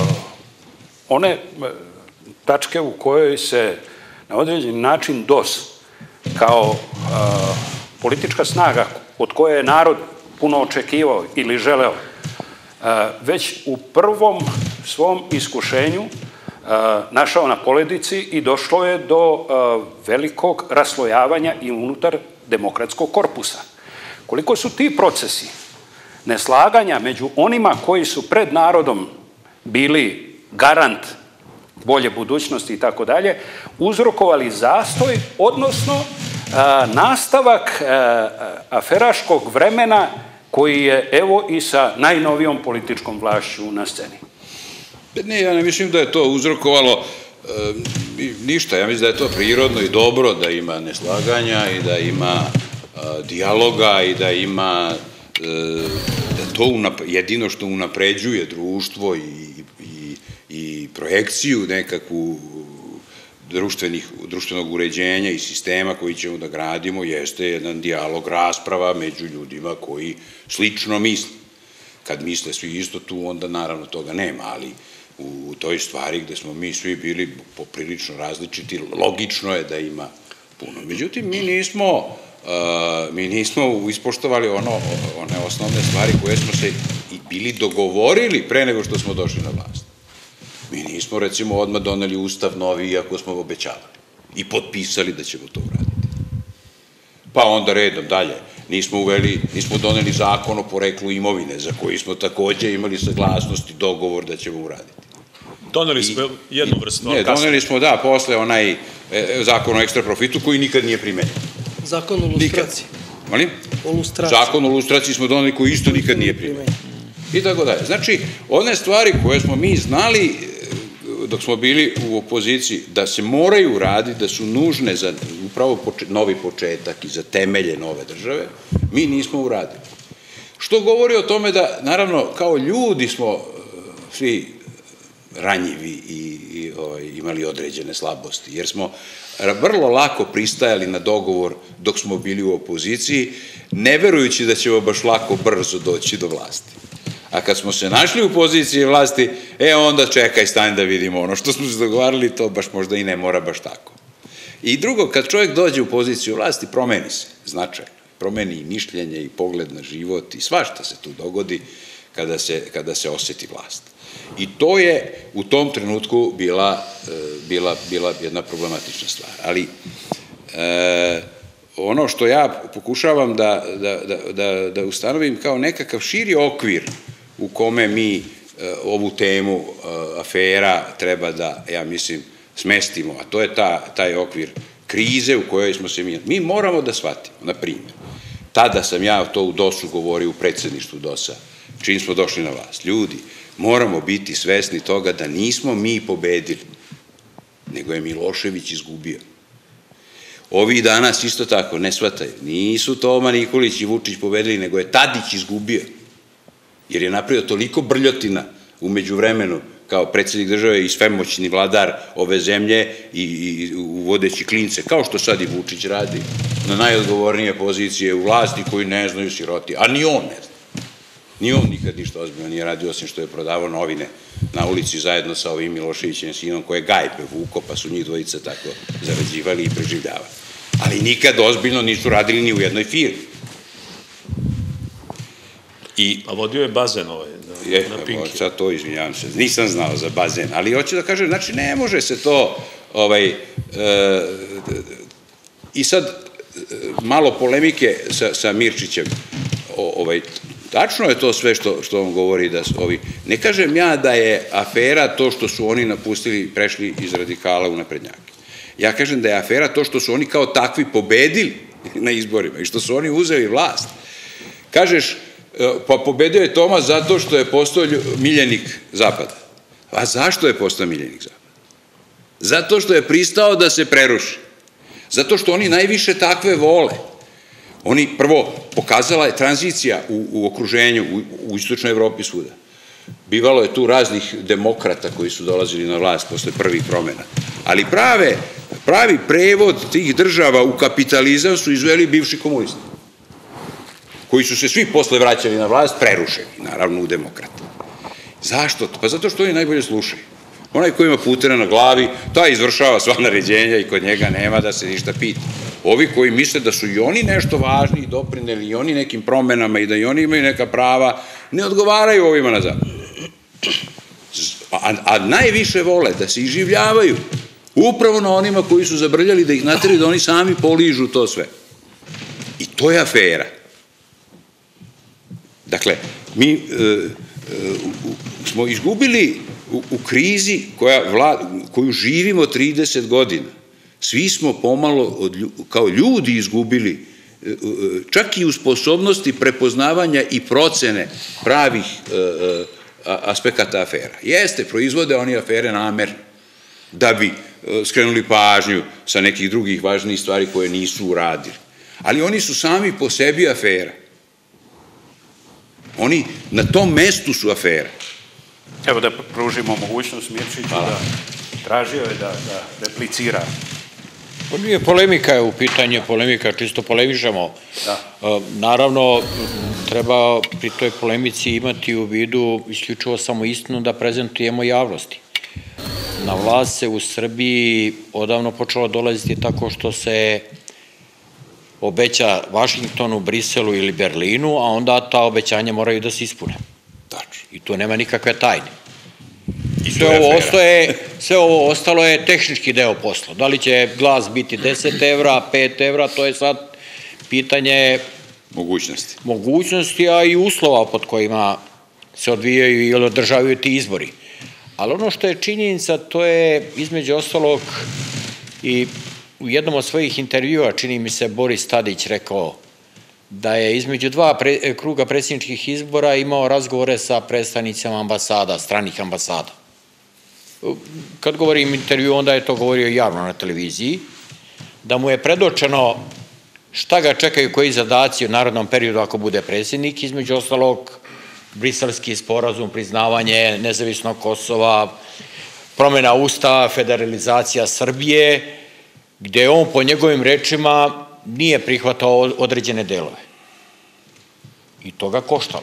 one tačke u kojoj se na određeni način D O S kao uh, politička snaga od koje je narod puno očekivao ili želeo, uh, već u prvom svom iskušenju uh, našao na poledici i došlo je do uh, velikog raslojavanja i unutar demokratskog korpusa. Koliko su ti procesi neslaganja među onima koji su pred narodom bili garant bolje budućnosti i tako dalje, uzrokovali zastoj, odnosno a, nastavak a, aferaškog vremena koji je evo i sa najnovijom političkom vlašću na sceni? Ne, ja ne mislim da je to uzrokovalo e, ništa. Ja mislim da je to prirodno i dobro da ima neslaganja i da ima a, dijaloga i da ima e, da to unap, jedino što unapređuje društvo i, i, i projekciju nekakvu društvenih, društvenog uređenja i sistema koji ćemo da gradimo jeste jedan dijalog, rasprava među ljudima koji slično misle. Kad misle svi isto tu, onda naravno toga nema, ali u toj stvari gde smo mi svi bili poprilično različiti, logično je da ima puno. Međutim, mi nismo, uh, mi nismo ispoštovali ono, one osnovne stvari koje smo se i bili dogovorili pre nego što smo došli na vlast. Mi nismo, recimo, odmah doneli ustav novi, iako smo obećavali i potpisali da ćemo to uraditi. Pa onda redom dalje. Nismo uveli, nismo doneli zakon o poreklu imovine, za koji smo takođe imali saglasnost i dogovor da ćemo uraditi. Doneli smo jednu vrstu. Ne, doneli smo, da, posle onaj zakon o ekstra profitu koji nikad nije primenjen. Zakon o lustraciji. Molim? O lustraciji. Zakon o lustraciji smo doneli koji isto nikad nije primenjen. I tako dalje. Znači, one stvari koje smo mi znali dok smo bili u opoziciji, da se moraju uraditi, da su nužne za upravo novi početak i za temelje nove države, mi nismo uradili. Što govori o tome da, naravno, kao ljudi smo svi ranjivi i, i ovaj, imali određene slabosti, jer smo vrlo lako pristajali na dogovor dok smo bili u opoziciji, ne verujući da ćemo baš lako brzo doći do vlasti. A kad smo se našli u poziciji vlasti, e onda čekaj, stani da vidimo ono što smo se dogovarali, to baš možda i ne mora baš tako. I drugo, kad čovjek dođe u poziciju vlasti, promeni se značajno. Promeni i mišljenje i pogled na život i svašta se tu dogodi kada se, kada se osjeti vlast. I to je u tom trenutku bila, bila, bila jedna problematična stvar. Ali e, ono što ja pokušavam da, da, da, da ustanovim kao nekakav širi okvir u kome mi ovu temu afera treba da, ja mislim, smestimo, a to je ta, taj okvir krize u kojoj smo se mi... Mi moramo da shvatimo, na primjer, tada sam ja to u D O S-u govorio u predsjedništvu D O S-a, čim smo došli na vlast. Ljudi, moramo biti svesni toga da nismo mi pobedili, nego je Milošević izgubio. Ovi danas isto tako ne shvataju. Nisu Toma Nikolić i Vučić pobedili, nego je Tadić izgubio. Jer je napravio toliko brljotina umeđu vremenu kao predsjednik države i svemoćni vladar ove zemlje i, i uvodeći klince, kao što sad i Vučić radi, na najodgovornije pozicije u vlasti koji ne znaju siroti, a ni on ne zna. Ni on nikad ništa ozbiljno nije radio, osim što je prodavao novine na ulici zajedno sa ovim Miloševićem sinom koje gajbe vuko, pa su njih dvojica tako zarađivali i preživljavali. Ali nikad ozbiljno nisu radili ni u jednoj firmi. I, a vodio je bazen ovaj, na, je, na Pinki. Sad to, izvinjavam se, nisam znao za bazen, ali hoću da kažem, znači ne može se to, ovaj, e, i sad malo polemike sa, sa Mirčićem, o, ovaj, tačno je to sve što, što on govori da su ovi, ne kažem ja da je afera to što su oni napustili, prešli iz radikala u naprednjake. Ja kažem da je afera to što su oni kao takvi pobedili na izborima i što su oni uzeli vlast. Kažeš, pa pobedio je Toma zato što je postao miljenik Zapada. A zašto je postao miljenik Zapada? Zato što je pristao da se preruši. Zato što oni najviše takve vole. Oni, prvo, pokazala je tranzicija u, u okruženju, u, u istočnoj Evropi svuda. Bivalo je tu raznih demokrata koji su dolazili na vlast posle prvih promjena. Ali prave, Pravi prevod tih država u kapitalizam su izveli bivši komunisti, koji su se svi posle vraćali na vlast, prerušeni, naravno u demokrate. Zašto? Pa zato što oni najbolje slušaju. Onaj koji ima putera na glavi, taj izvršava sva naređenja i kod njega nema da se ništa pita. Ovi koji misle da su i oni nešto važni i doprineli i oni nekim promenama i da i oni imaju neka prava, ne odgovaraju ovima na zapad. A, a najviše vole da se iživljavaju upravo na onima koji su zabrljali da ih nateraju da oni sami poližu to sve. I to je afera. Dakle, mi e, e, smo izgubili u, u krizi koja vla, koju živimo trideset godina. Svi smo pomalo od, kao ljudi izgubili e, čak i u sposobnosti prepoznavanja i procene pravih e, e, aspekata afera. Jeste, proizvode oni afere namerno, da bi e, skrenuli pažnju sa nekih drugih važnijih stvari koje nisu uradili. Ali oni su sami po sebi afera. Oni na tom mestu su afera. Evo da pružimo mogućnost Mirčiću da tražio je da, da replicira. Nije, polemika je u pitanju, polemika, čisto polemišemo. Naravno, treba pri toj polemici imati u vidu isključivo samo istinu da prezentujemo javnosti. Na vlast se u Srbiji odavno počelo dolaziti tako što se obeća Vašingtonu, Briselu ili Berlinu, a onda ta obećanja moraju da se ispune. I tu nema nikakve tajne. I sve ovo, ostaje, sve ovo ostalo je tehnički deo posla. Da li će glas biti deset evra, pet evra, to je sad pitanje mogućnosti. Mogućnosti, a i uslova pod kojima se odvijaju ili održavaju ti izbori. Ali ono što je činjenica, to je između ostalog i u jednom od svojih intervjua, čini mi se, Boris Tadić rekao da je između dva pre, kruga predsjedničkih izbora imao razgovore sa predstavnicama ambasada, stranih ambasada. Kad govorim intervju, onda je to govorio javno na televiziji, da mu je predočeno šta ga čekaju, koji zadaci u narodnom periodu ako bude predsjednik, između ostalog briselski sporazum, priznavanje nezavisnog Kosova, promjena Ustava, federalizacija Srbije, gde on po njegovim rečima nije prihvatao određene delove. I to ga koštalo.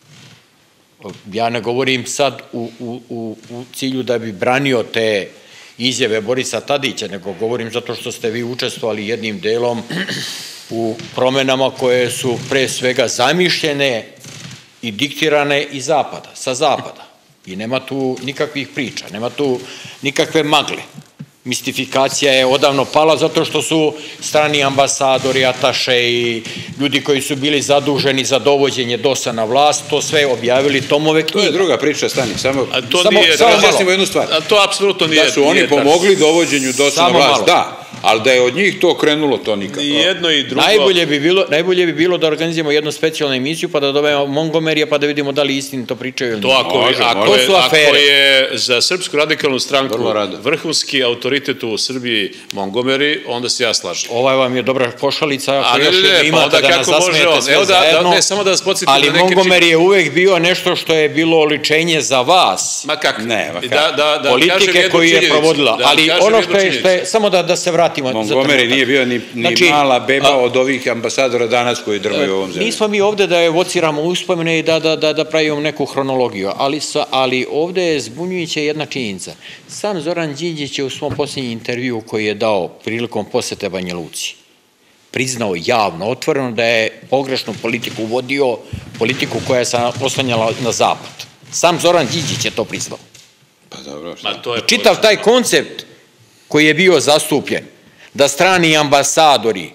Ja ne govorim sad u, u, u, u cilju da bi branio te izjave Borisa Tadića, nego govorim zato što ste vi učestvovali jednim delom u promenama koje su pre svega zamišljene i diktirane iz zapada, sa zapada. I nema tu nikakvih priča, nema tu nikakve magle. Mistifikacija je odavno pala zato što su strani ambasadori, ataše i ljudi koji su bili zaduženi za dovođenje dosa na vlast, to sve objavili tomove knjiga. To je druga priča, stani, samo a to samo, nije, samo razjasnimo jednu stvar. A to apsolutno nije. Da su oni pomogli dovođenju dosa na vlast, da, ali da je od njih to krenulo, to nikako. I jedno i drugo. Najbolje bi bilo, najbolje bi bilo da organizujemo jednu specijalnu emisiju pa da dobijemo Montgomerya pa da vidimo da li istini to pričaju ili to ako, može, ako, može. Je, ako je za Srpsku radikalnu stranku vrhunski autoritet u Srbiji Montgomery, onda se ja slažem. Ovaj vam je dobra pošalica, ako još ne, ne, imate pa da nas zasmijete sve da, zajedno, da, ne, samo da vas podsjetim ali na neke Montgomery je uvek bio nešto što je bilo oličenje za vas. Ma kako? Ne, ma kako? Da, da, da, politike koju je provodila. Da, ali ono što je, što je, samo da, da se vratimo. Montgomery nije bio ni, ni znači, mala beba a, od ovih ambasadora danas koji drmaju u ovom zemlji. Nismo mi ovde da evociramo uspomene i da, da, da, da pravimo neku hronologiju, ali, sa, ali ovde je zbunjujuća jedna činjenica. Sam Zoran Đinđić je u svom posljednjem intervju koji je dao prilikom posete Banja Luci priznao javno, otvoreno da je pogrešnu politiku uvodio, politiku koja se oslanjala na zapad. Sam Zoran Đinđić je to priznao. Pa dobro, Ma, to je čitav taj koncept koji je bio zastupljen, da strani ambasadori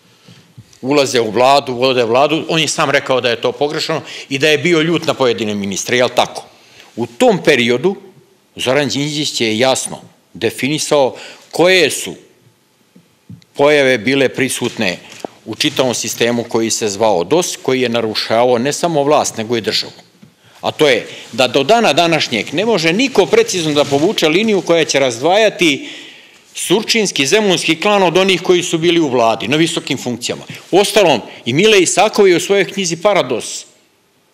ulaze u vladu, vode vladu, on je sam rekao da je to pogrešno i da je bio ljut na pojedine ministre, jel tako? U tom periodu Zoran Đinđić je jasno definisao koje su pojave bile prisutne u čitavom sistemu koji se zvao D O S, koji je narušavao ne samo vlast, nego i državu. A to je da do dana današnjeg ne može niko precizno da povuče liniju koja će razdvajati surčinski, zemunski klan od onih koji su bili u vladi, na visokim funkcijama. Uostalom, i Mile Isakov je u svojoj knjizi Parados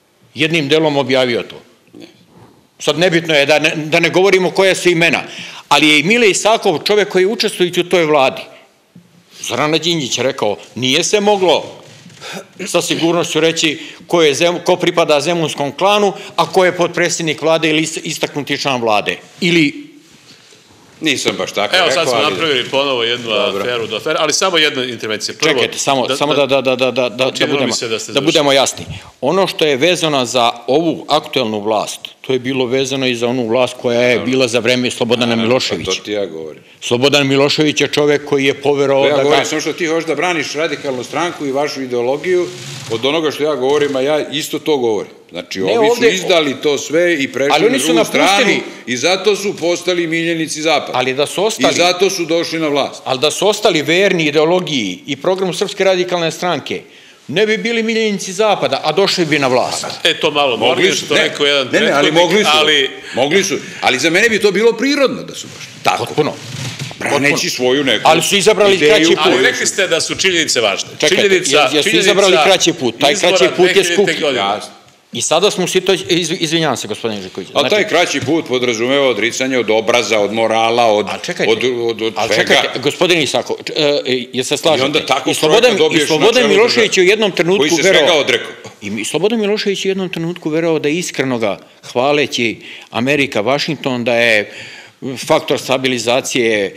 jednim delom objavio to. Sad nebitno je da ne, da ne govorimo koja su imena, Ali je i Mile Isakov čovjek koji je učestvujući u toj vladi. Zorana Đinđić je rekao, nije se moglo sa sigurnošću reći ko, je, ko pripada zemunskom klanu, a ko je potpredsjednik vlade ili istaknuti član vlade. Ili... Nisam baš tako rekao. Evo sad smo napravili ponovo jednu aferu do afere, ali samo jedna intervencija. Prvo, čekajte, samo da, samo da, da, da, da, da, da, budemo, da budemo jasni. Ono što je vezano za ovu aktuelnu vlast, to je bilo vezano i za onu vlast koja je bila za vreme Slobodana Miloševića. To ti ja govorim. Slobodan Milošević je čovjek koji je poverovao... Ja govorim samo što ti hoćeš da braniš radikalnu stranku i vašu ideologiju od onoga što ja govorim, a ja isto to govorim. Znači, ovi su izdali to sve i prešli na drugu stranu i zato su postali miljenici Zapada. Ali da su ostali... I zato su došli na vlast. Ali da su ostali verni ideologiji i programu Srpske radikalne stranke, ne bi bili miljenici Zapada, a došli bi na vlast. E, to malo mogli što rekao jedan prethodnik. Ne, ne, ali mogli su. Mogli su. Ali za mene bi to bilo prirodno da su došli. Tako. Potpuno. Braneći svoju neku... Ali su izabrali kraći put. Ali rekli ste da su činjenice važne. Čekajte, jer su izabrali kraći put. Taj kraći put je skuplji. I sada smo si to, izvinjavam se, gospodine Živković. A taj kraći put podrazumeva odricanje od obraza, od morala, od svega. Ali čekajte, gospodine Isakov, je se slažete? I onda tako čovjeka dobiješ na čelu države. I Slobodan Milošević je u jednom trenutku koji se svega odrekao. I Slobodan Milošević je u jednom trenutku verovao da je iskrenoga, hvaleći Amerika, Vašington, da je faktor stabilizacije,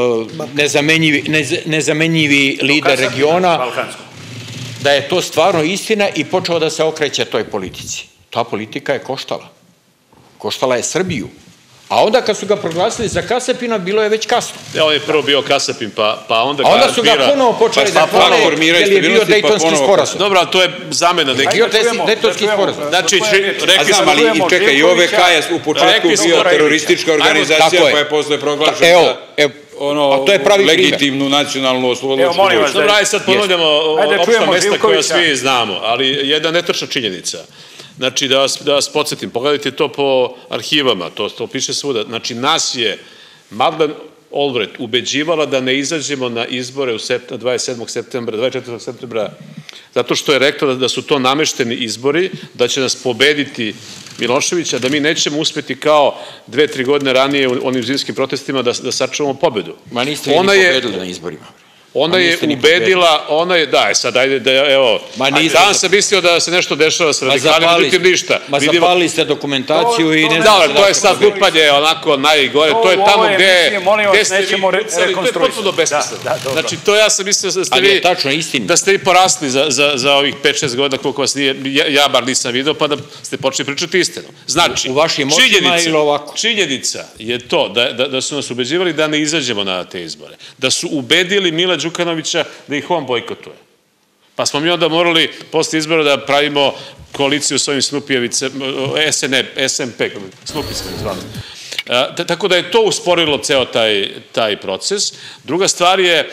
nezamenjivi lider regiona, da je to stvarno istina i počeo da se okreće toj politici. Ta politika je koštala. Koštala je Srbiju. A onda kad su ga proglasili za kasapina, bilo je već kasno. Ja, on je prvo bio kasapin, pa onda... A onda su ga ponovo počeli da hvale, jer je bio Dejtonski sporazum. Dobro, ali to je zamena neki... Bio Dejtonski sporazum. Znači, rekli smo... Ali čekaj, i O V K je u početku bio teroristička organizacija, pa je posle proglašena ono, legitimnu nacionalnu oslobodlačku vojsku. Dobro, ajde sad ponavljamo opšta mesta koja svi znamo, ali jedna netačna činjenica. Znači, da vas podsjetim, pogledajte to po arhivama, to piše svuda. Znači, nas je Madeleine Albright ubeđivala da ne izađemo na izbore dvadeset sedmog septembra, dvadeset četvrtog septembra, zato što je rekla da su to namešteni izbori, da će nas pobediti Miloševića, da mi nećemo uspeti kao dve, tri godine ranije u onim zimskim protestima da sačuvamo pobedu. Ma niste vi ni pobedili na izborima. Ona je ubedila, ona je, da, sad ajde da, evo, danas sam mislio da se nešto dešava sa radikalima, međutim ništa. Ma zapalili ste dokumentaciju i ne znam... Da, to je sad lupanje onako najgore, to je tamo gde... gde ste vi pucali, to je potpuno besmisleno. Znači, to ja sam mislio da ste vi... da ste vi porasli za ovih pet šest godina koliko vas nije, ja bar nisam vidio, pa da ste počeli pričati istinu. Znači, činjenica je to da su nas ubeđivali da ne izađemo na te izbore, da su ubedili Mila Đukanovića da ih on bojkotuje. Pa smo mi onda morali posle izbora da pravimo koaliciju s ovim Snupijevicem, S N P, Snupi smo zvali. Tako da je to usporilo ceo taj proces. Druga stvar je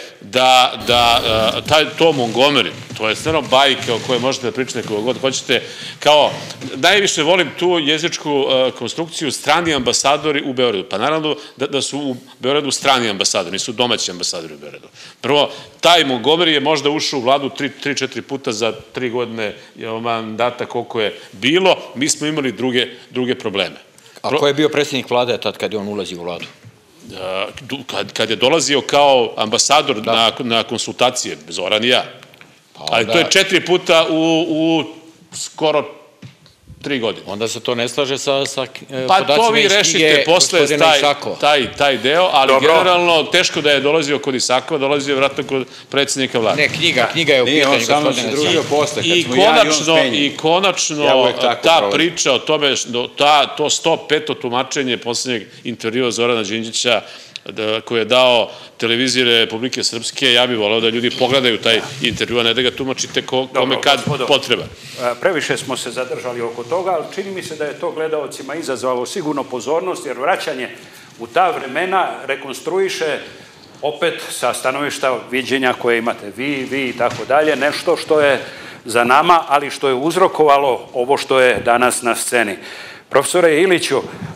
da to Montgomery, to je stvarno bajka o kojoj možete da pričate kako god hoćete, kao najviše volim tu jezičku konstrukciju strani ambasadori u Beogradu. Pa naravno da su u Beogradu strani ambasadori, nisu domaći ambasadori u Beogradu. Prvo, taj Montgomery je možda ušao u vladu tri četiri puta za tri godine mandata koliko je bilo, mi smo imali druge probleme. A ko je bio predsjednik vlade tad kad je on ulazio u vladu? Kad je dolazio kao ambasador na konsultacije, Zoran i ja. Ali to je četiri puta u skoro tri godine. Onda se to ne slaže sa podacima iz knjige. Pa to vi rešite posle taj deo, ali generalno teško da je dolazio kod Isakova, dolazio je vratno kod predsjednika vlade. Ne, knjiga, knjiga je u pitanju. Nije, on samo se družio posle, kad smo ja i on smenjeni. I konačno ta priča o tome, to sto peto tumačenje poslednjeg intervjua Zorana Đinđića koji je dao televiziji Republike Srpske, ja bih voleo da ljudi pogledaju taj intervju, a ne da ga tumačite kome kad potreba. Previše smo se zadržali oko toga, ali čini mi se da je to gledaocima izazvalo sigurno pozornost, jer vraćanje u ta vremena rekonstruiše opet sa stanovišta viđenja koje imate vi, vi i tako dalje, nešto što je za nama, ali što je uzrokovalo ovo što je danas na sceni. Profesore Iliću,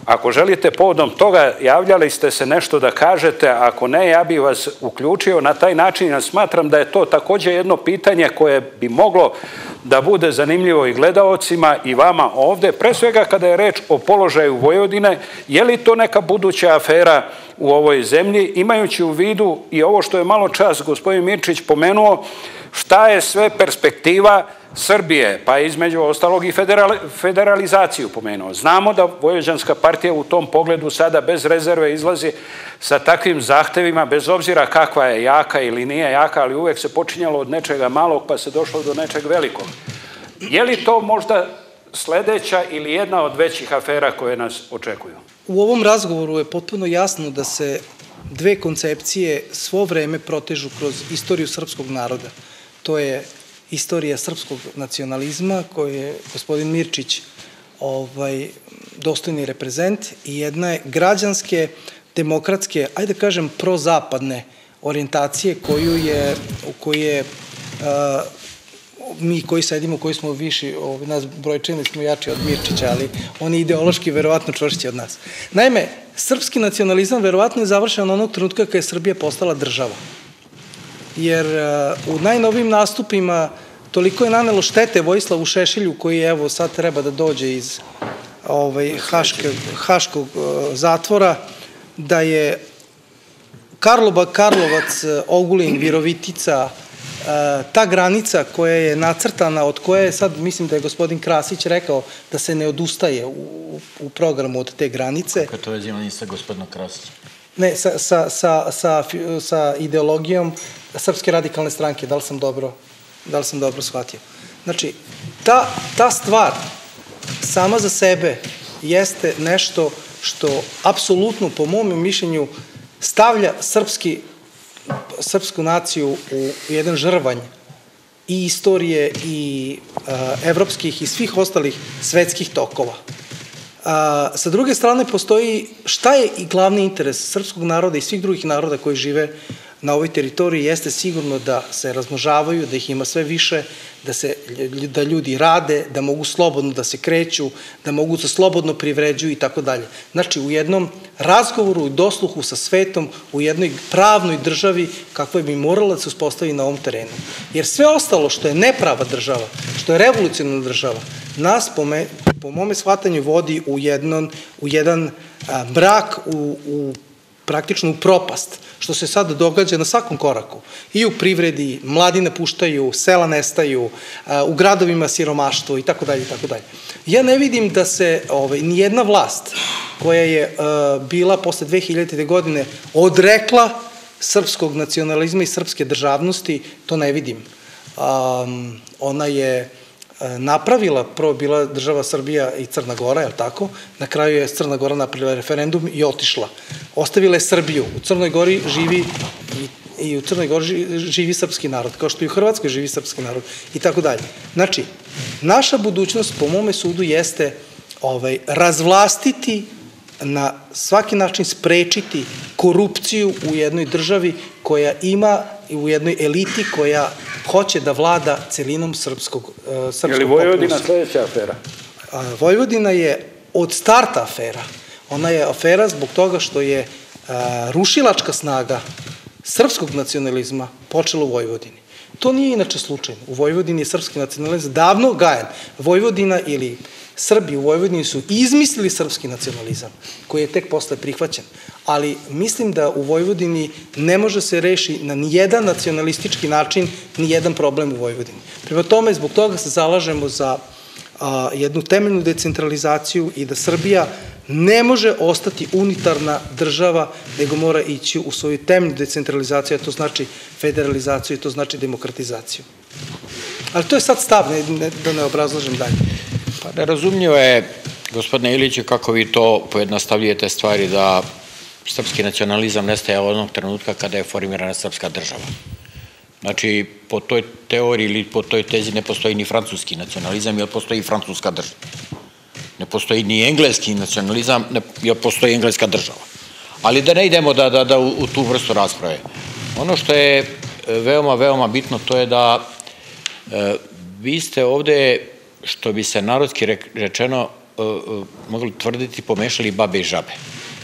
Ako želite povodom toga, javljali ste se nešto da kažete, ako ne, ja bih vas uključio na taj način, jer smatram da je to također jedno pitanje koje bi moglo da bude zanimljivo i gledaocima i vama ovde, pre svega kada je reč o položaju Vojvodine, je li to neka buduća afera u ovoj zemlji, imajući u vidu i ovo što je malo čas gospodin Mirčić pomenuo, šta je sve perspektiva Srbije, pa između ostalog i federalizaciju pomenuo. Znamo da Vojvođanska partija u tom pogledu sada bez rezerve izlazi sa takvim zahtevima, bez obzira kakva je jaka ili nije jaka, ali uvek se počinjalo od nečega malog pa se došlo do nečeg velikog. Je li to možda sledeća ili jedna od većih afera koje nas očekuju? U ovom razgovoru je potpuno jasno da se dve koncepcije svo vreme protežu kroz istoriju srpskog naroda. To je istorija srpskog nacionalizma koje je gospodin Mirčić dostojni reprezent i jedna je građanske, demokratske, ajde kažem prozapadne orijentacije koju je, u kojoj je mi koji sedimo, koji smo viši, nas brojčani smo jači od Mirčića, ali on je ideološki verovatno čvršći od nas. Naime, srpski nacionalizam verovatno je završen onog trenutka kada je Srbija postala država. Jer u najnovijim nastupima toliko je nanelo štete Vojislavu Šešelju, koji evo sad treba da dođe iz Haškog zatvora, da je Karlovac, Ogulin, Virovitica, ta granica koja je nacrtana, od koje je sad, mislim da je gospodin Krasić rekao da se ne odustaje u programu od te granice. Kako je to vezivanje sa gospodinom Krasićem? Ne, sa ideologijom Srpske radikalne stranke, da li sam dobro, da li sam dobro shvatio. Znači, ta stvar sama za sebe jeste nešto što apsolutno, po mom mišljenju, stavlja srpsku naciju u jedan žrvanj i istorije i evropskih i svih ostalih svetskih tokova. Sa druge strane, postoji šta je i glavni interes srpskog naroda i svih drugih naroda koji žive na ovoj teritoriji, jeste sigurno da se razmnožavaju, da ih ima sve više, da ljudi rade, da mogu slobodno da se kreću, da mogu da slobodno privređuju i tako dalje. Znači, u jednom razgovoru i dosluhu sa svetom, u jednoj pravnoj državi kakva bi morala da se uspostavi na ovom terenu. Jer sve ostalo što je neprava država, što je revolucionarna država, nas, po mome shvatanju, vodi u jedan mrak, u praktično u propast, što se sad događa na svakom koraku. I u privredi, mladi napuštaju, sela nestaju, u gradovima siromaštvo i tako dalje i tako dalje. Ja ne vidim da se nijedna vlast koja je bila posle dve hiljadite. godine odrekla srpskog nacionalizma i srpske državnosti, to ne vidim. Ona je napravila, prvo bila država Srbija i Crna Gora, je li tako? Na kraju je Crna Gora napravila referendum i otišla. Ostavila je Srbiju. U Crnoj Gori živi i u Crnoj Gori živi srpski narod, kao što i u Hrvatskoj živi srpski narod i tako dalje. Znači, naša budućnost, po mome sudu, jeste razvlastiti, na svaki način sprečiti korupciju u jednoj državi koja ima i u jednoj eliti koja hoće da vlada celinom srpskog popusa. Je li Vojvodina sledeća afera? Vojvodina je od starta afera. Ona je afera zbog toga što je rušilačka snaga srpskog nacionalizma počela u Vojvodini. To nije inače slučajno. U Vojvodini je srpski nacionalizam davno gajan. Vojvodina ili Srbi u Vojvodini su izmislili srpski nacionalizam, koji je tek posle prihvaćen. Ali mislim da u Vojvodini ne može se reši na nijedan nacionalistički način nijedan problem u Vojvodini. Prema tome, zbog toga se zalažemo za jednu temeljnu decentralizaciju i da Srbija ne može ostati unitarna država, nego mora ići u svoju temeljnu decentralizaciju, a to znači federalizaciju i to znači demokratizaciju. Ali to je sad stav, da ne obrazlažem dalje. Pa nerazumljivo je, gospodine Iliću, kako vi to pojednostavljujete stvari da srpski nacionalizam nestaje od onog trenutka kada je formirana srpska država. Znači, po toj teoriji ili po toj tezi ne postoji ni francuski nacionalizam, jer postoji i francuska država. Ne postoji ni engleski nacionalizam, jer postoji engleska država. Ali da ne idemo da u tu vrstu rasprave. Ono što je veoma, veoma bitno, to je da vi ste ovde, što bi se narodski rečeno, mogli tvrditi, pomešali babe i žabe.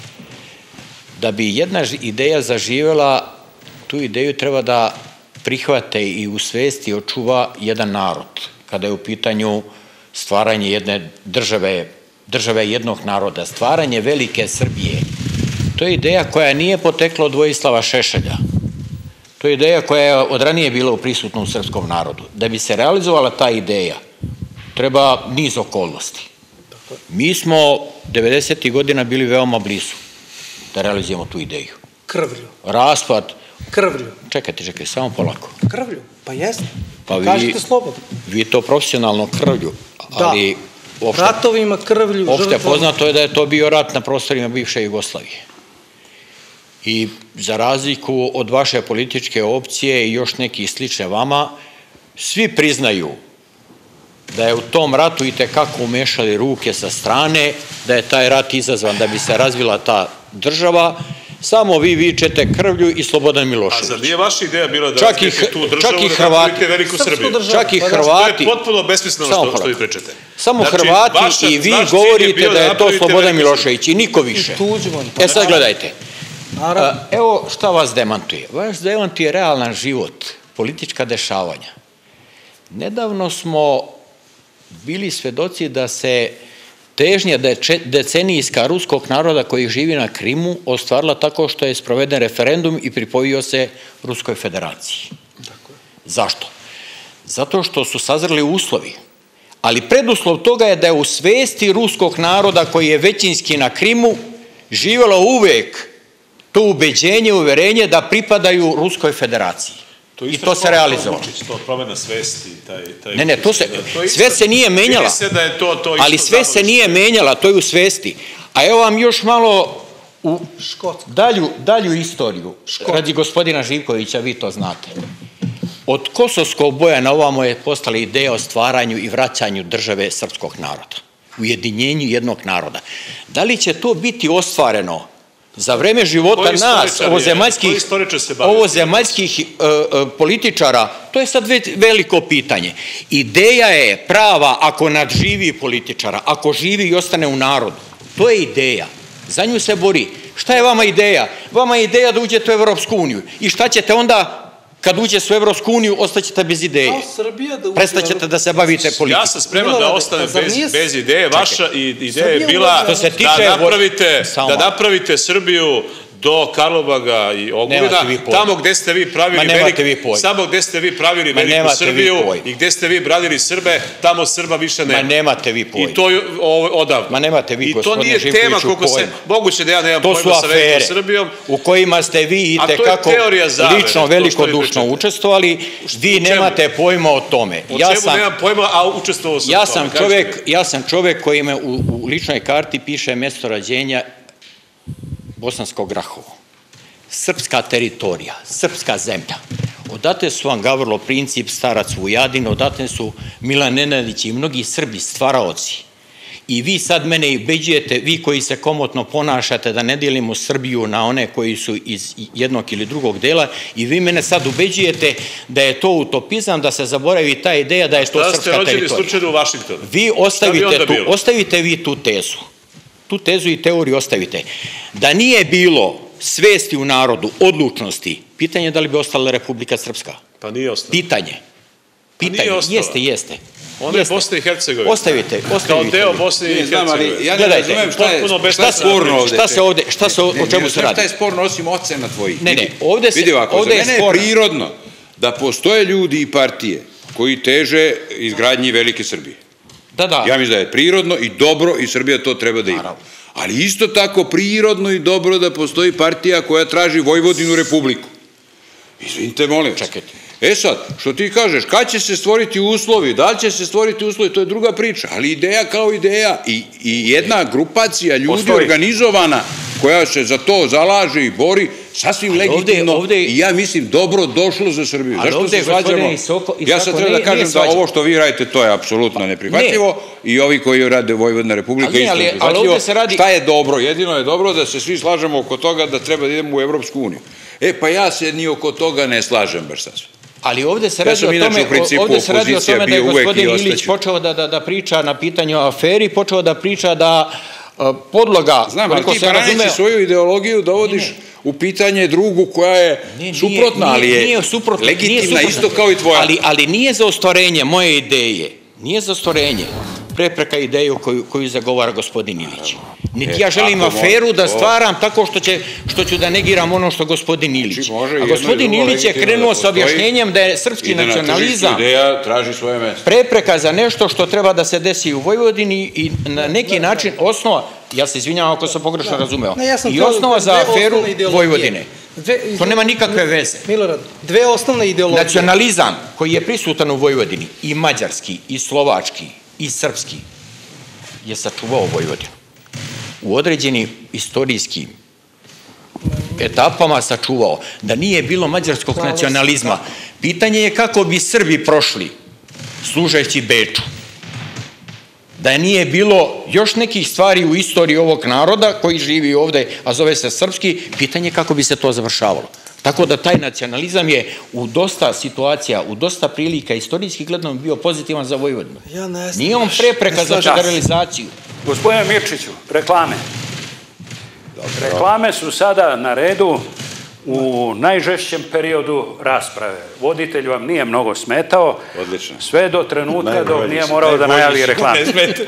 Da bi jedna ideja zaživjela, tu ideju treba da prihvate i u svesti očuva jedan narod, kada je u pitanju stvaranje jedne države, države jednog naroda, stvaranje velike Srbije. To je ideja koja nije potekla od Vojislava Šešelja. To je ideja koja je od ranije bila prisutna u srpskom narodu. Da bi se realizovala ta ideja, treba niz okolnosti. Mi smo devedesetih godina bili veoma blizu da realizujemo tu ideju. Krvlju. Raspad. Krvlju. Čekajte, čekajte, samo polako. Krvlju, pa jeste. Pa vi, kažete slobodno. Vi to profesionalno krvlju, ali... Da, ratovima, krvlju, žrtvama. Opšte poznato je da je to bio rat na prostorima bivše Jugoslavije. I za razliku od vaše političke opcije i još nekih slične vama, svi priznaju da je u tom ratu i tekako umešali ruke sa strane, da je taj rat izazvan da bi se razvila ta država, samo vi vičete krvlju i Slobodan Milošević. A zar nije vaša ideja bila da razvijete tu državu, da napravite veliku Srbiju? Čak i Hrvati... To je potpuno besmisleno što vi pričate. Samo Hrvati i vi govorite da je to Slobodan Milošević i niko više. E sad gledajte. Evo šta vas demantuje. Vas demantuje realan život, politička dešavanja. Nedavno smo bili svedoci da se težnja decenijska ruskog naroda koji živi na Krimu ostvarila tako što je sproveden referendum i pripojio se Ruskoj federaciji. Zašto? Zato što su sazreli uslovi. Ali preduslov toga je da je u svesti ruskog naroda koji je većinski na Krimu živjelo uvek to ubeđenje, uverenje da pripadaju Ruskoj federaciji. I to se realizovalo. To promena svesti. Ne, ne, sve se nije menjala. Ali sve se nije menjala, to je u svesti. A evo vam još malo u dalju istoriju. Radi gospodina Živkovića, vi to znate. Od Kosovskog boja na ovamo je postala ideja o stvaranju i vraćanju države srpskog naroda. Ujedinjenju jednog naroda. Da li će to biti ostvareno za vreme života nas, ovozemaljskih političara, to je sad veliko pitanje. Ideja je prava ako nadživi političara, ako živi i ostane u narodu. To je ideja. Za nju se bori. Šta je vama ideja? Vama je ideja da uđete u Evropsku uniju. I šta ćete onda kad uđete u Evropsku uniju, ostaćete bez ideje. Prestaćete da se bavite politikom. Ja sam spreman da ostane bez ideje. Vaša ideja je bila da napravite Srbiju do Karlobaga i Ogulina, tamo gde ste vi pravili veliku, samo gde ste vi pravili veliku Srbiju i gde ste vi branili Srbe, tamo Srba više nema. Ma nemate vi pojma. I to odavno. Ma nemate vi, I gospodine to nije tema, koliko se, moguće da ja nemam pojma sa velikom Srbijom. U kojima ste vi i tekako lično velikodušno učestvovali, vi nemate pojma o tome. O čemu nemam pojma, a učestvovao sam u tome. Ja sam čovek koji me u ličnoj karti piše mesto rađenja Bosansko Grahovo. Srpska teritorija, srpska zemlja. Odatle su vam Gavrlo Princip, Starac Vujadin, odatle su Milan Nenadić i mnogi Srbi, stvaraoci. I vi sad mene ubeđujete, vi koji se komotno ponašate da ne dijelimo Srbiju na one koji su iz jednog ili drugog dela, i vi mene sad ubeđujete da je to utopizam, da se zaboravi ta ideja da je to srpska teritorija. Šta ste rođeni slučajno u Vašingtonu? Vi ostavite vi tu tezu. Tu tezu i teoriju ostavite. Da nije bilo svesti u narodu, odlučnosti, pitanje je da li bi ostala Republika Srpska. Pa nije ostala. Pitanje. Pitanje. Jeste, jeste. Ona je Bosna i Hercegovina. Ostavite. Kao deo Bosne i Hercegovine. Ja ne razumijem šta je sporno ovde. Šta se ovde, šta se, o čemu se radi? Šta je sporno osim ocena tvojih? Ne, ne, ovde se, vidi ovako, ovde je sporno. Za mene je prirodno da postoje ljudi i partije koji teže izgradnji velike Srbije. Da, da. Ja mislim da je prirodno i dobro i Srbija to treba da ima. Ali isto tako prirodno i dobro da postoji partija koja traži Vojvodinu republiku. Izvinite, molim vas. Čekajte. E sad, što ti kažeš, kad će se stvoriti uslovi, da li će se stvoriti uslovi, to je druga priča, ali ideja kao ideja i jedna grupacija ljudi organizovana koja se za to zalaže i bori, sasvim legitimno i ja mislim dobro došlo za Srbiju. Zašto se svađamo? Ja sad treba da kažem da ovo što vi radite, to je apsolutno neprihvatljivo i ovi koji rade Vojvodina republika isto neprihvatljivo. Šta je dobro? Jedino je dobro da se svi slažemo oko toga da treba da idemo u Evropsku uniju. E pa ja se ni oko toga ne slažem baš sasvim. Ali ovde se radi o tome, ovde se radi o tome da je gospodin Ilić počeo da priča na pitanju o aferi, počeo da priča da podloga... Znam, ali ti braneći svoju ideologiju dovodiš u pitanje drugu koja je suprotna, ali je legitimna isto kao i tvoja. Ali nije za ostvarenje moje ideje, nije za ostvarenje prepreka ideju koju zagovara gospodin Ilić. Niti ja želim aferu da stvaram tako što ću da negiram ono što gospodin Ilić. A gospodin Ilić je krenuo sa objašnjenjem da je srpski nacionalizam prepreka za nešto što treba da se desi u Vojvodini i na neki način osnova, ja se izvinjavam ako sam pogrešno razumeo, i osnova za aferu Vojvodine. To nema nikakve veze. Milorad, dve osnovne ideologije. Nacionalizam koji je prisutan u Vojvodini, i mađarski, i slovački, i srpski, je sačuvao Vojvodinu. U određenim istorijskim etapama sačuvao. Da nije bilo mađarskog nacionalizma, pitanje je kako bi Srbi prošli služeći Beču. Da nije bilo još nekih stvari u istoriji ovog naroda koji živi ovde, a zove se srpski, pitanje je kako bi se to završavalo. Tako da taj nacionalizam je u dosta situacija, u dosta prilika istorijski gledano bio pozitivan za Vojvodinu. Nije on prepreka za federalizaciju. Gospodine Mirčiću, reklame. Reklame su sada na redu u najžešćem periodu rasprave. Voditelj vam nije mnogo smetao. Odlično. Sve do trenutka dok nije morao da najavi reklame.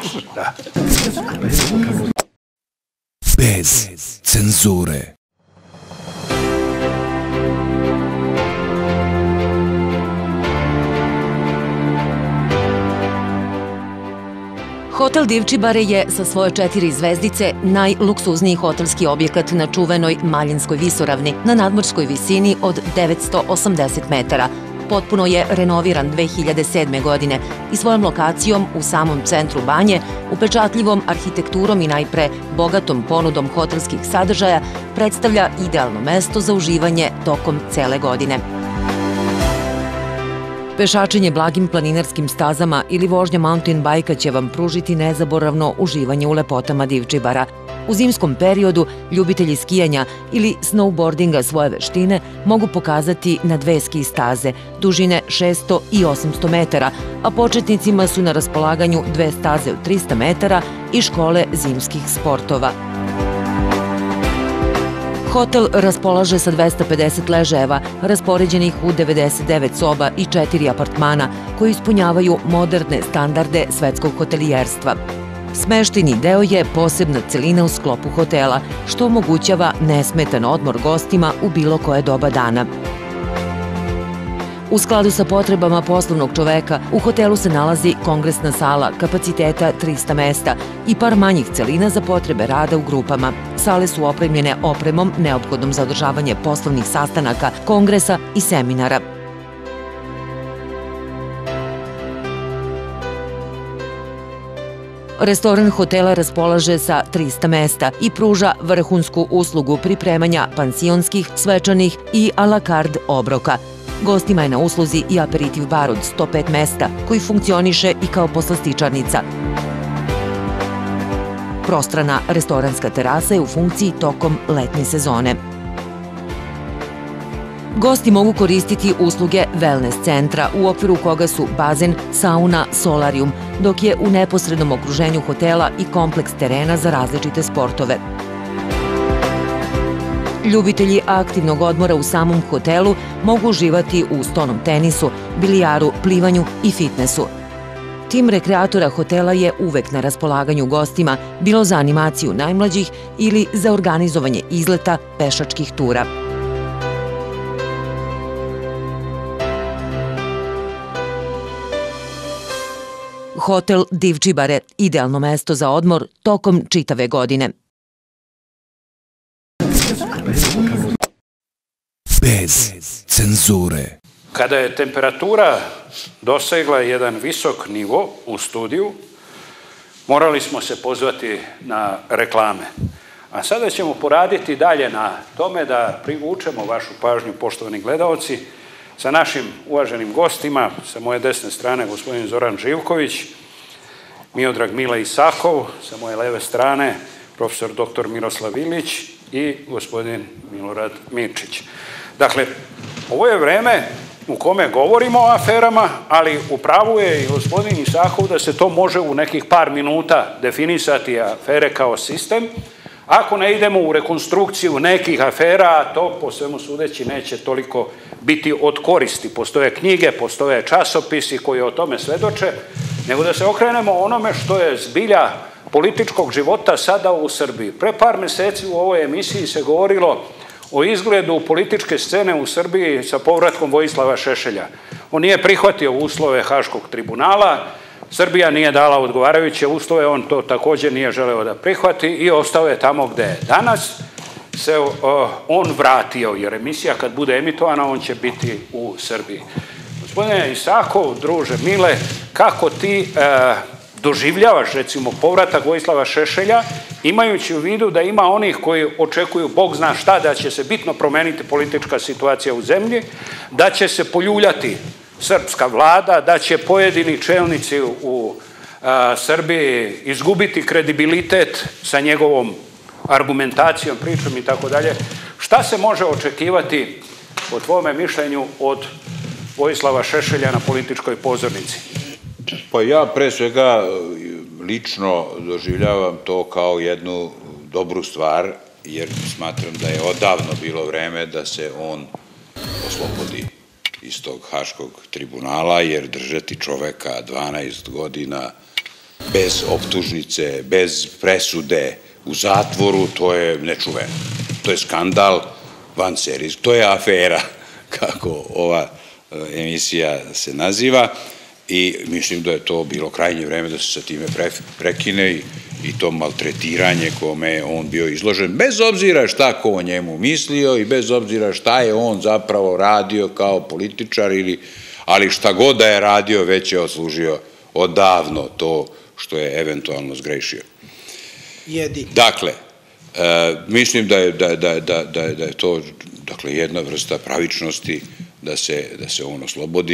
Bez cenzure. Hotel Divčibare je sa svoje četiri zvezdice najluksuzniji hotelski objekat na čuvenoj Maljinskoj visoravni na nadmorskoj visini od devetsto osamdeset metara. Potpuno je renoviran dve hiljade sedme. godine i svojom lokacijom u samom centru Banje, upečatljivom arhitekturom i najpre bogatom ponudom hotelskih sadržaja predstavlja idealno mesto za uživanje tokom cele godine. Pešačenje blagim planinarskim stazama ili vožnja mountain bajka će vam pružiti nezaboravno uživanje u lepotama Divčibara. U zimskom periodu ljubitelji skijanja ili snowboardinga svoje veštine mogu pokazati na dve ski staze, dužine šesto i osamsto metara, a početnicima su na raspolaganju dve staze od trista metara i škole zimskih sportova. Hotel raspolaže sa dvesta pedeset ležajeva, raspoređenih u devedeset devet soba i četiri apartmana, koji ispunjavaju moderne standarde svetskog hotelijerstva. Smešteni deo je posebna celina u sklopu hotela, što omogućava nesmetan odmor gostima u bilo koje doba dana. U skladu sa potrebama poslovnog čoveka, u hotelu se nalazi kongresna sala kapaciteta trista mesta i par manjih celina za potrebe rada u grupama. Sale su opremljene opremom neophodnom za održavanje poslovnih sastanaka, kongresa i seminara. Restoran hotela raspolaže sa trista mesta i pruža vrhunsku uslugu pripremanja pansionskih, svečanih i a la carte obroka. Gostima je na usluzi i aperitiv bar od sto pet mesta, koji funkcioniše i kao poslastičarnica. Prostrana restoranska terasa je u funkciji tokom letnje sezone. Gosti mogu koristiti usluge wellness centra, u okviru koga su bazen, sauna, solarium, dok je u neposrednom okruženju hotela i kompleks terena za različite sportove. Ljubitelji aktivnog odmora u samom hotelu mogu uživati u stonom tenisu, bilijaru, plivanju i fitnesu. Tim rekreatora hotela je uvek na raspolaganju gostima, bilo za animaciju najmlađih ili za organizovanje izleta pešačkih tura. Hotel Divčibare, idealno mesto za odmor tokom čitave godine. Bez cenzure. Kada je temperatura dosegla jedan visok nivo u studiju, morali smo se pozvati na reklame. A sada ćemo poraditi dalje na tome da privučemo vašu pažnju, poštovani gledaoci, sa našim uvaženim gostima, sa moje desne strane gospodin Zoran Živković, Miodrag Mila Isakov, sa moje leve strane profesor doktor Miroslav Ilić i gospodin Milorad Mirčić. Dakle, ovo je vreme u kome govorimo o aferama, ali u pravu je i gospodin Isakov da se to može u nekih par minuta definisati afere kao sistem. Ako ne idemo u rekonstrukciju nekih afera, to po svemu sudeći neće toliko biti od koristi. Postoje knjige, postoje časopisi koji o tome svedoče, nego da se okrenemo onome što je zbilja političkog života sada u Srbiji. Pre par meseci u ovoj emisiji se govorilo o izgledu političke scene u Srbiji sa povratkom Vojislava Šešelja. On nije prihvatio uslove Haškog tribunala, Srbija nije dala odgovarajuće uslove, on to također nije želeo da prihvati i ostao je tamo gde je. Danas se on vratio, jer emisija kad bude emitovana, on će biti u Srbiji. Gospodine Isakov, druže Mile, kako ti doživljavaš, recimo, povratak Vojislava Šešelja, imajući u vidu da ima onih koji očekuju, Bog zna šta, da će se bitno promeniti politička situacija u zemlji, da će se poljuljati srpska vlada, da će pojedini čelnici u Srbiji izgubiti kredibilitet sa njegovom argumentacijom, pričom i tako dalje. Šta se može očekivati, po tvome mišljenju, od Vojislava Šešelja na političkoj pozornici? Pa ja pre svega lično doživljavam to kao jednu dobru stvar, jer smatram da je odavno bilo vreme da se on oslobodi iz tog Haškog tribunala, jer držati čoveka dvanaest godina bez optužnice, bez presude, u zatvoru, to je nečuveno. To je skandal van serijski, to je afera, kako ova emisija se naziva, i mislim da je to bilo krajnje vreme da se sa time prekine i to maltretiranje kome je on bio izložen, bez obzira šta ko o njemu mislio i bez obzira šta je on zapravo radio kao političar, ali šta god da je radio već je odslužio odavno to što je eventualno zgrešio. Jedi. Dakle, mislim da je to jedna vrsta pravičnosti da se on oslobodi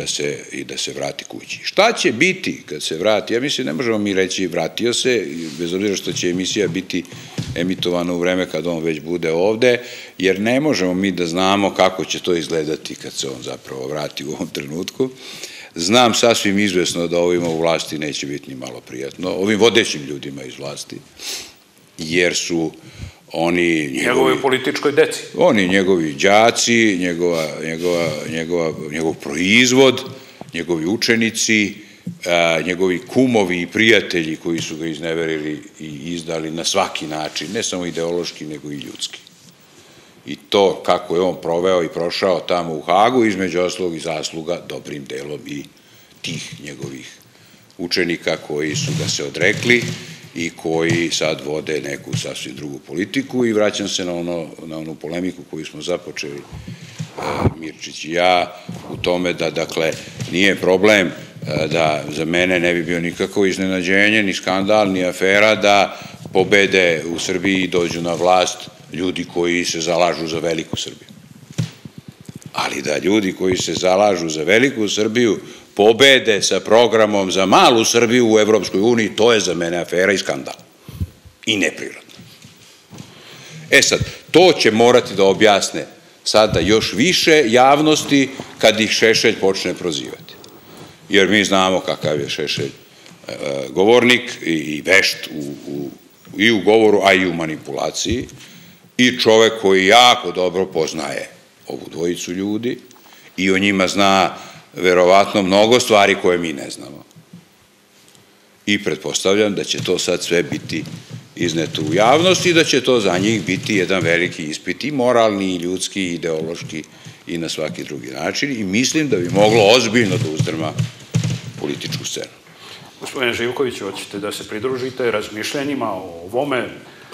i da se vrati kući. Šta će biti kad se vrati? Ja mislim, ne možemo mi reći vratio se, bez obzira što će emisija biti emitovana u vreme kad on već bude ovde, jer ne možemo mi da znamo kako će to izgledati kad se on zapravo vrati u ovom trenutku. Znam sasvim izvesno da ovima u vlasti neće biti ni malo prijatno, ovim vodećim ljudima iz vlasti, jer su oni njegovoj političkoj deci. Oni njegovi đaci, njegov proizvod, njegovi učenici, njegovi kumovi i prijatelji koji su ga izneverili i izdali na svaki način, ne samo ideološki, nego i ljudski. I to kako je on proveo i prošao tamo u Hagu, između ostalog i zasluga dobrim delom i tih njegovih učenika koji su ga se odrekli i koji sad vode neku sasvim drugu politiku. I vraćam se na onu polemiku koju smo započeli, Mirčić i ja, u tome da, dakle, nije problem da za mene ne bi bio nikako iznenađenje, ni skandal, ni afera da pobede u Srbiji i dođu na vlast ljudi koji se zalažu za veliku Srbiju. Ali da ljudi koji se zalažu za veliku Srbiju pobede sa programom za malu Srbiju u Evropskoj uniji, to je za mene afera i skandal. I neprirodno. E sad, to će morati da objasne sada još više javnosti kad ih Šešelj počne prozivati. Jer mi znamo kakav je Šešelj govornik i vešt i u govoru, a i u manipulaciji, i čovek koji jako dobro poznaje ovu dvojicu ljudi i o njima zna verovatno mnogo stvari koje mi ne znamo. I pretpostavljam da će to sad sve biti izneto u javnosti i da će to za njih biti jedan veliki ispit i moralni, i ljudski, i ideološki i na svaki drugi način, i mislim da bi moglo ozbiljno da uzdrma političku scenu. Gospodine Živkoviću, hoćete da se pridružite razmišljenjima o ovome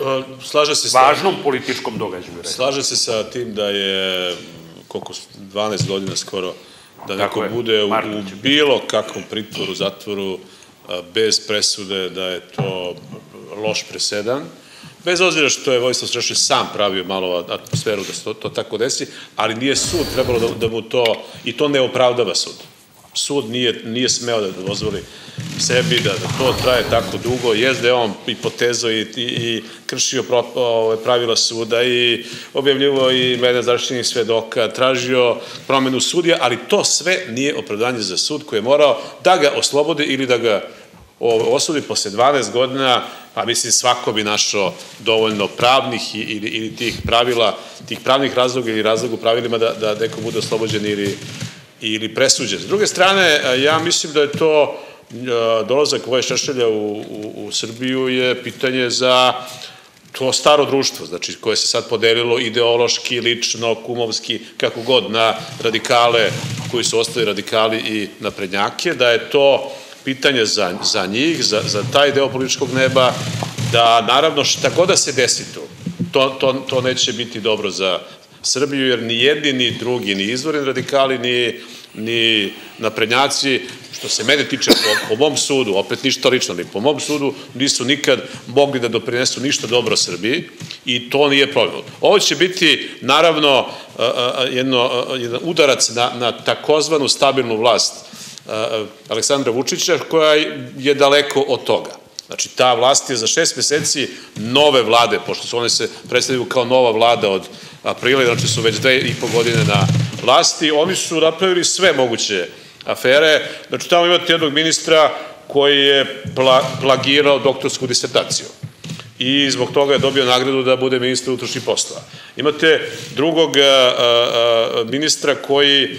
važnom političkom događaju? Slaže se sa tim da je koliko dvanaest godina skoro da neko bude u bilo kakvom pritvoru, zatvoru, bez presude, da je to loš presedan. Bez obzira što je Vojislav Šešelj sam pravio malo atmosferu da se to tako desi, ali nije sud trebalo da mu to, i to ne opravdava sud. Sud nije smeo da dozvoli sebi da to traje tako dugo. Jest da je on i potezao i kršio pravila suda i objavljivo i mene zaštićenih svedoka, tražio promenu sudija, ali to sve nije opravdanje za sud koji je morao da ga oslobodi ili da ga osudi posle dvanaest godina, pa mislim svako bi našao dovoljno pravnih ili tih pravila, tih pravnih razloga ili razloga u pravilima da neko bude oslobođen ili presuđen. S druge strane, ja mislim da je to dolazak Voje Šešelja u Srbiju je pitanje za to staro društvo, znači koje se sad podelilo ideološki, lično, kumovski, kako god, na radikale koji su ostali radikali i naprednjake, da je to pitanje za njih, za taj deo političkog neba, da naravno šta god da se desi tu, to neće biti dobro za Srbiju, jer ni jedni, ni drugi, ni izvorni radikali, ni naprednjaci, što se mene tiče po mom sudu, opet ništa lično, ali po mom sudu nisu nikad mogli da doprinesu ništa dobro Srbiji i to nije problem. Ovo će biti naravno jedan udarac na takozvanu stabilnu vlast Aleksandra Vučića, koja je daleko od toga. Znači, ta vlast je za šest meseci nove vlade, pošto su one se predstavljaju kao nova vlada od aprila, znači su već dve i po godine na vlasti, oni su napravili sve moguće afere. Znači, tamo imate jednog ministra koji je plagirao doktorsku disertaciju i zbog toga je dobio nagradu da bude ministar unutrašnjih poslova. Imate drugog ministra koji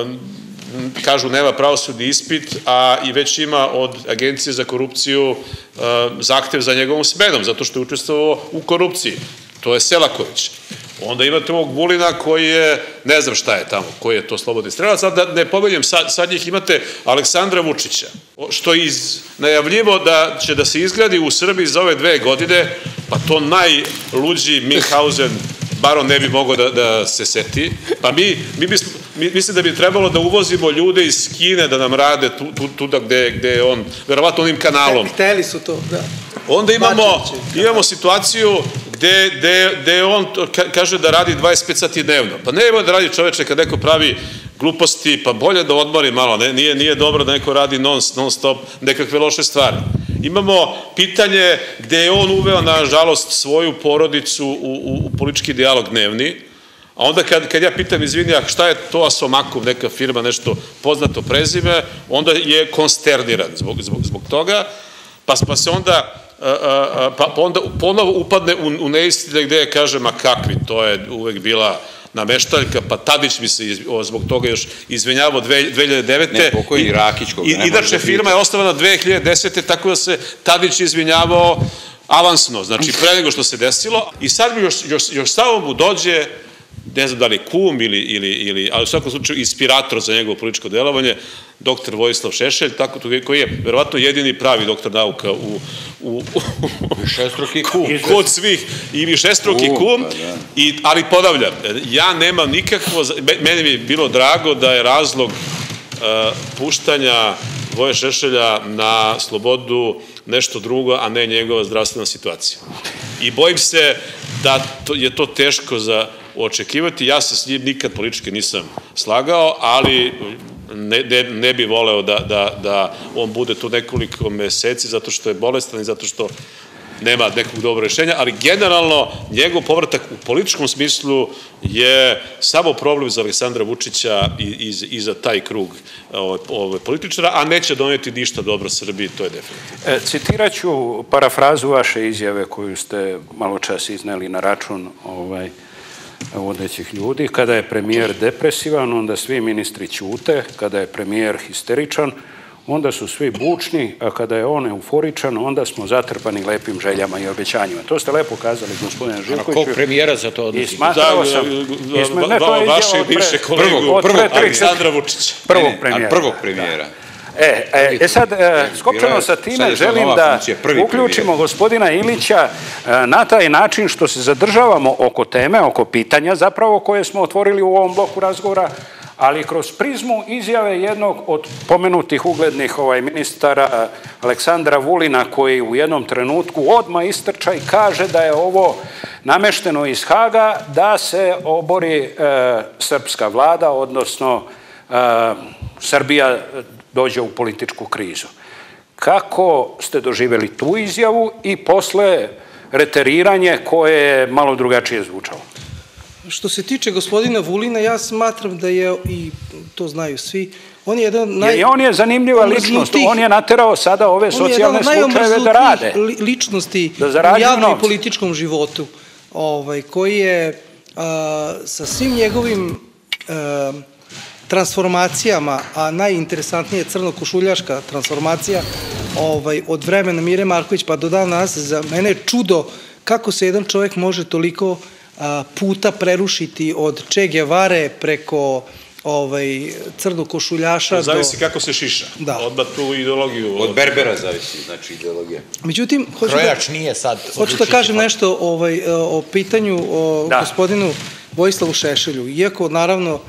kažu nema pravosudni ispit, a i već ima od Agencije za korupciju zahtev za njegovom smenom, zato što je učestvovao u korupciji. To je Selaković. Onda imate ovog Vulina koji je, ne znam šta je tamo, koji je to slobodni strelac, sad da ne pomenjem, sad njih imate Aleksandra Vučića, što je najavljivo da će da se izgradi u Srbiji za ove dve godine, pa to najluđi Minhausen bar on ne bi mogao da se seti. Pa mi, mislim da bi trebalo da uvozimo ljude iz Kine da nam rade tuda gde je on, verovatno onim kanalom. Hteli su to, da. Onda imamo situaciju gde on kaže da radi dvadeset pet sati dnevno. Pa ne ima da radi čoveče kad neko pravi gluposti, pa bolje da odmori malo. Nije dobro da neko radi non stop nekakve loše stvari. Imamo pitanje gde je on uveo, nažalost, svoju porodicu u politički dijalog dnevni, a onda kad ja pitam, izvini, a šta je to Asomakum, neka firma, nešto poznato prezime, onda je konsterniran zbog toga, pa se onda pa onda ponovo upadne u neistine gde je kaže, ma kakvi, to je uvek bila nameštaljka, pa Tadić bi se zbog toga još izvinjavao dve hiljade devete. Ne, pokojni Rakić koga ne može da pita. Inače, firma je ostavljena dve hiljade desete. tako da se Tadić izvinjavao avansno, znači pre nego što se desilo. I sad mi još samo mu dođe, ne znam da li kum ili, ali u svakom slučaju inspirator za njegovo političko delovanje, doktor Vojislav Šešelj, koji je verovatno jedini pravi doktor nauka u višestruki kum kod svih i višestruki kum, ali ponavljam, ja nemam nikakvo, meni bi bilo drago da je razlog puštanja Voje Šešelja na slobodu nešto drugo, a ne njegova zdravstvena situacija. I bojim se da je to teško za očekivati. Ja se s njim nikad politički nisam slagao, ali ne bi voleo da on bude tu nekoliko meseci zato što je bolestan i zato što nema nekog dobro rešenja, ali generalno njegov povratak u političkom smislu je samo problem za Aleksandra Vučića i za taj krug političara, a neće doneti ništa dobro Srbiji, to je definitivno. Citirat ću parafrazu vaše izjave koju ste malo čas izneli na račun vodećih ljudi. Kada je premijer depresivan, onda svi ministri ćute. Kada je premijer histeričan, onda su svi bučni, a kada je on euforičan, onda smo zatrpani lepim željama i obećanjima. To ste lepo kazali, gospodine Živkoviću. A kog premijera za to odnosi? I smatrao sam... Vaše bivše kolegu, Aleksandra Vučića. Prvog premijera. Prvog premijera. E sad, skopčano sa time, želim da uključimo gospodina Ilića na taj način što se zadržavamo oko teme, oko pitanja zapravo koje smo otvorili u ovom bloku razgovora, ali kroz prizmu izjave jednog od pomenutih uglednih ministara Aleksandra Vulina, koji u jednom trenutku odmah istrča i kaže da je ovo namešteno iz Haga da se obori srpska vlada, odnosno Srbija dođe u političku krizu. Kako ste doživjeli tu izjavu i posle reteriranje koje je malo drugačije zvučalo? Što se tiče gospodina Vulina, ja smatram da je, i to znaju svi, on je jedan naj... I on je zanimljiva ličnost, on je naterao sada ove socijalne slučajeve da rade. On je jedan ličnosti da u javnom i političkom životu, ovaj, koji je a, sa svim njegovim a, transformacijama, a najinteresantnije je crnokošuljaška transformacija, ovaj, od vremena Mire Marković pa do danas, za mene je čudo kako se jedan čovjek može toliko puta prerušiti od Che Guevare preko ovaj, crnokošuljaša do... Zavisi kako se šiša. Da. Odmah tu ideologiju... Od Berbera zavisi, znači ideologija. Međutim, hoću Krojač da, nije sad... Hoću da kažem nešto ovaj, o pitanju o da. gospodinu Vojislavu Šešelju. Iako, naravno...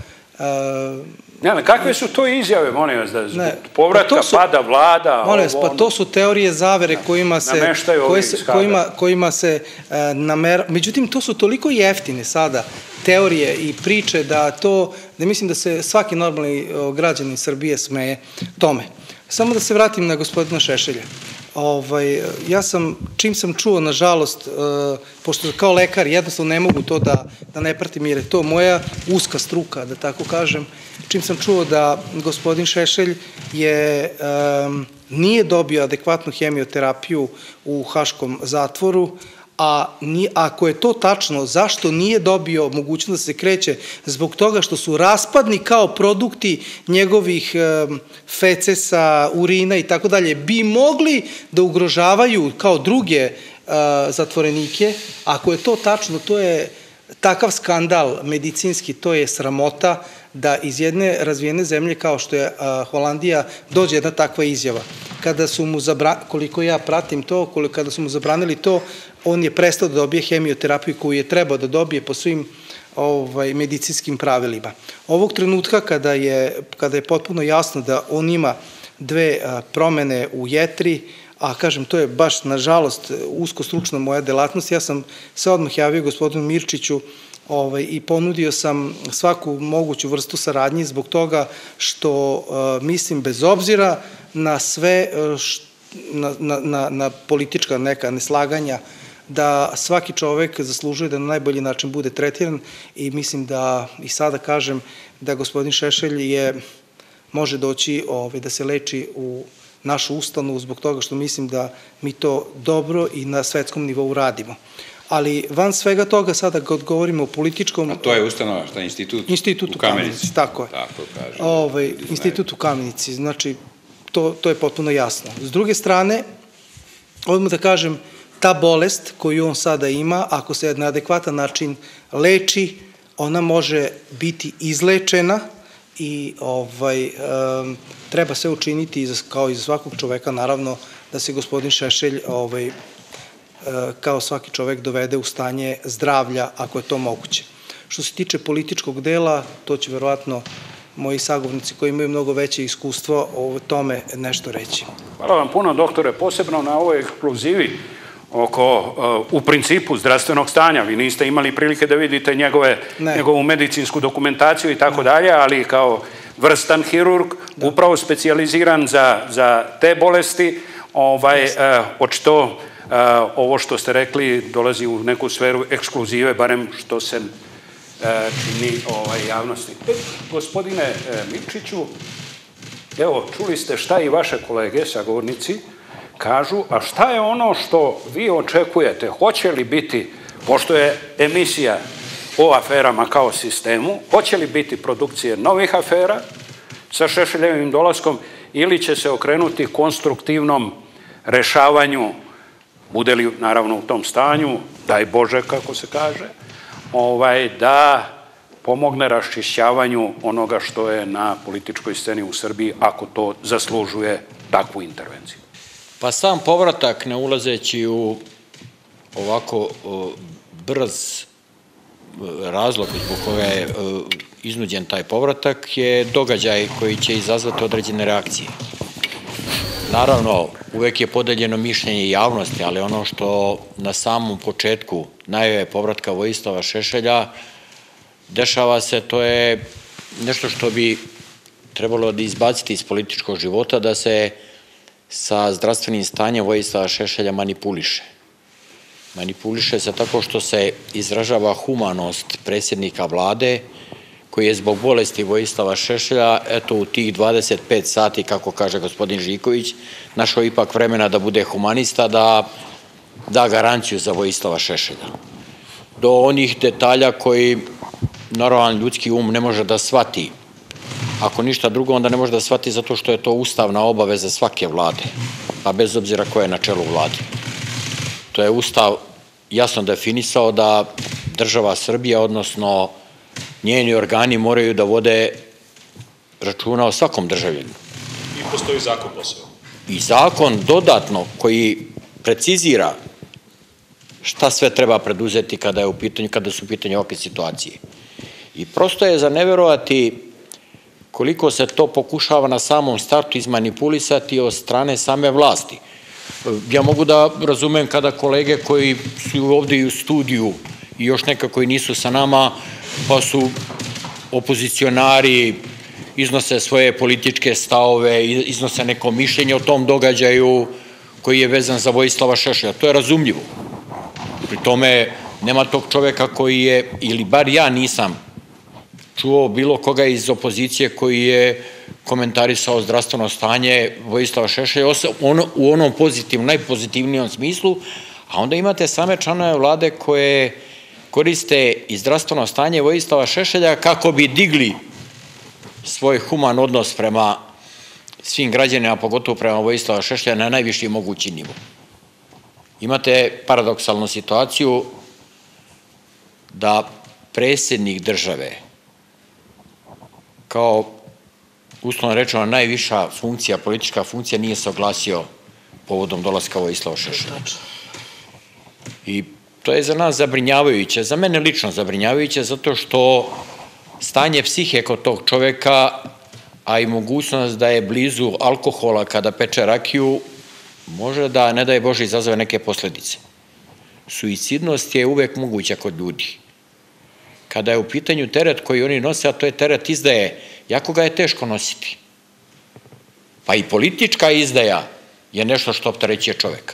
Uh, Ne, kakve su to izjave, molim vas, da zbog povratka pa su, pada vlada... Molim vas, pa to su teorije zavere kojima se... Koje se kojima, kojima se uh, namera... Međutim, to su toliko jeftine sada teorije i priče da to... Da mislim da se svaki normalni uh, građanin Srbije smeje tome. Samo da se vratim na gospodina Šešelja. Ovaj, ja sam, čim sam čuo, nažalost, uh, pošto kao lekar jednostavno ne mogu to da, da ne pratim, jer je to moja uska struka, da tako kažem, čim sam čuo da gospodin Šešelj je, um, nije dobio adekvatnu hemioterapiju u Haškom zatvoru, a ni, ako je to tačno, zašto nije dobio mogućnost da se kreće? Zbog toga što su raspadni kao produkti njegovih um, fecesa, urina i tako dalje, bi mogli da ugrožavaju kao druge uh, zatvorenike. Ako je to tačno, to je takav skandal medicinski, to je sramota da iz jedne razvijene zemlje kao što je uh, Holandija dođe jedna takva izjava. Kada su mu zabranili, koliko ja pratim to, koliko, kada su mu zabranili to, on je prestao da dobije hemioterapiju koju je trebao da dobije po svim ovaj, medicinskim pravilima. Ovog trenutka kada je, kada je potpuno jasno da on ima dve a, promene u jetri, a kažem, to je baš, nažalost, usko stručna moja delatnost, ja sam se odmah javio gospodinu Mirčiću ovaj, i ponudio sam svaku moguću vrstu saradnji zbog toga što a, mislim, bez obzira na sve, št, na, na, na, na politička neka neslaganja, da svaki čovek zaslužuje da na najbolji način bude tretiran i mislim da, i sada kažem, da gospodin Šešelj je, može doći ovaj, da se leči u našu ustanovu zbog toga što mislim da mi to dobro i na svetskom nivou radimo. Ali van svega toga, sada kad govorimo o političkom... A to je ustanova, šta je institut? Institut u Kamenici, tako je. Tako kaže. Ovaj, institut u Kamenici, znači, to, to je potpuno jasno. S druge strane, odmah da kažem, ta bolest koju on sada ima, ako se na adekvatan način leči, ona može biti izlečena i ovaj, um, treba sve učiniti, kao i za svakog čoveka, naravno, da se gospodin Šešelj ovaj, uh, kao svaki čovek dovede u stanje zdravlja, ako je to moguće. Što se tiče političkog dela, to će verovatno moji sagovornici koji imaju mnogo veće iskustvo o tome nešto reći. Hvala vam puno, doktore, posebno na ovoj eksplozivi oko, uh, u principu, zdravstvenog stanja. Vi niste imali prilike da vidite njegove, njegovu medicinsku dokumentaciju i tako dalje, ali kao vrstan hirurg, da. upravo specijaliziran za, za te bolesti, ovaj, uh, očito uh, ovo što ste rekli dolazi u neku sferu ekskluzive, barem što se uh, čini ovaj, javnosti. E, gospodine uh, Mirčiću, evo, čuli ste šta i vaše kolege, sagovornici, kažu, a šta je ono što vi očekujete? Hoće li biti, pošto je emisija o aferama kao sistemu, hoće li biti produkcije novih afera sa Šešeljevim dolaskom ili će se okrenuti konstruktivnom rešavanju, bude li naravno u tom stanju, daj Bože kako se kaže, ovaj, da pomogne raščišćavanju onoga što je na političkoj sceni u Srbiji, ako to zaslužuje takvu intervenciju. Pa sam povratak, ne ulazeći u ovako o, brz razlog zbog koga je o, iznuđen taj povratak, je događaj koji će izazvati određene reakcije. Naravno, uvek je podeljeno mišljenje javnosti, ali ono što na samom početku najave povratka Vojislava Šešelja dešava se, to je nešto što bi trebalo da izbaciti iz političkog života, da se sa zdravstvenim stanjem Vojislava Šešelja manipuliše. Manipuliše se tako što se izražava humanost predsjednika vlade, koji je zbog bolesti Vojislava Šešelja, eto u tih dvadeset pet sati, kako kaže gospodin Živković, našao ipak vremena da bude humanista, da da garanciju za Vojislava Šešelja. Do onih detalja koji normalan ljudski um ne može da shvati. Ako ništa drugo, onda ne može da shvati zato što je to ustavna obaveza svake vlade, pa bez obzira ko je na čelu vlade. To je Ustav jasno definisao da država Srbija, odnosno njeni organi moraju da vode računa o svakom državljaninu. I postoji zakon posao. I zakon dodatno koji precizira šta sve treba preduzeti kada je u pitanju, kada su u pitanju ovakve situacije. I prosto je za neverovati koliko se to pokušava na samom startu izmanipulisati od strane same vlasti. Ja mogu da razumem kada kolege koji su ovde i u studiju i još neka koji nisu sa nama, pa su opozicionari, iznose svoje političke stavove, iznose neko mišljenje o tom događaju koji je vezan za Vojislava Šešelja. To je razumljivo. Pri tome nema tog čoveka koji je, ili bar ja nisam čuo bilo koga iz opozicije koji je komentarisao zdravstveno stanje Vojislava Šešelja u onom pozitivnom, najpozitivnijom smislu, a onda imate same članove vlade koje koriste i zdravstveno stanje Vojislava Šešelja kako bi digli svoj human odnos prema svim građanima, pogotovo prema Vojislava Šešelja, na najviši mogući nivo. Imate paradoksalnu situaciju da predsjednik države kao uslovno rečeno najviša funkcija, politička funkcija, nije se oglasio povodom dolaska Vojislava Šešelja. I to je za nas zabrinjavajuće, za mene lično zabrinjavajuće, zato što stanje psihe kod tog čoveka, a i mogućnost da je blizu alkohola kada peče rakiju, može da, ne daj Bože, izazove neke posledice. Suicidnost je uvek moguća kod ljudi. Kada je u pitanju teret koji oni nose, a to je teret izdaje, jako ga je teško nositi. Pa i politička izdaja je nešto što opterećuje čoveka.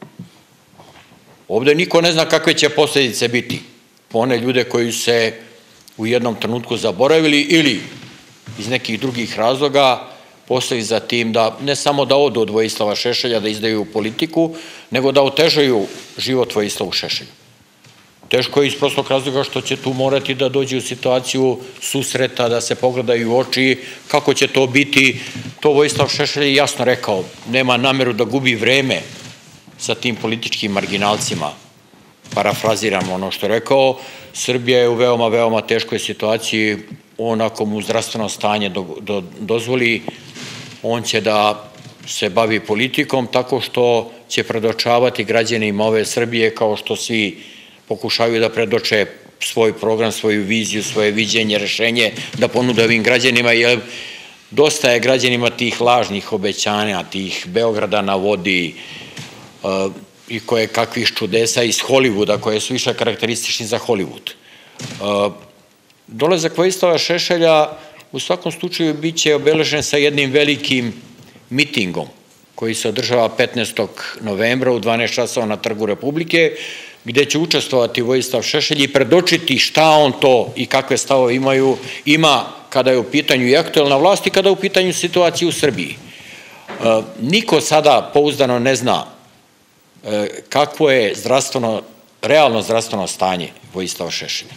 Ovde niko ne zna kakve će posledice biti po one ljude koji se u jednom trenutku zaboravili ili iz nekih drugih razloga postoji za tim da ne samo da odu od Vojislava Šešelja, da izdaju politiku, nego da otežaju život Vojislavu Šešelju. Teško je iz prostog razloga što će tu morati da dođe u situaciju susreta, da se pogledaju u oči, kako će to biti. To Vojislav Šešelj je jasno rekao, nema nameru da gubi vreme sa tim političkim marginalcima. Parafraziram ono što je rekao, Srbija je u veoma, veoma teškoj situaciji, on ako mu zdravstveno stanje dozvoli, on će da se bavi politikom tako što će predočavati građanima ove Srbije kao što svi pokušavaju da predoče svoj program, svoju viziju, svoje viđenje, rešenje, da ponude ovim građanima, jer dosta je građanima tih lažnih obećanja, tih Beograda na vodi i koje kakvih čudesa iz Hollywooda, koje su više karakteristični za Hollywood. Dolazak Vojislava Šešelja u svakom slučaju biće obeležen sa jednim velikim mitingom koji se održava petnaestog novembra u dvanaest časova na Trgu Republike, gde će učestvovati Vojislav Šešelj i predočiti šta on to i kakve stavove imaju, ima kada je u pitanju i aktuelna vlast i kada je u pitanju situacija u Srbiji. Niko sada pouzdano ne zna kakvo je zdravstveno, realno zdravstveno stanje Vojislava Šešelja.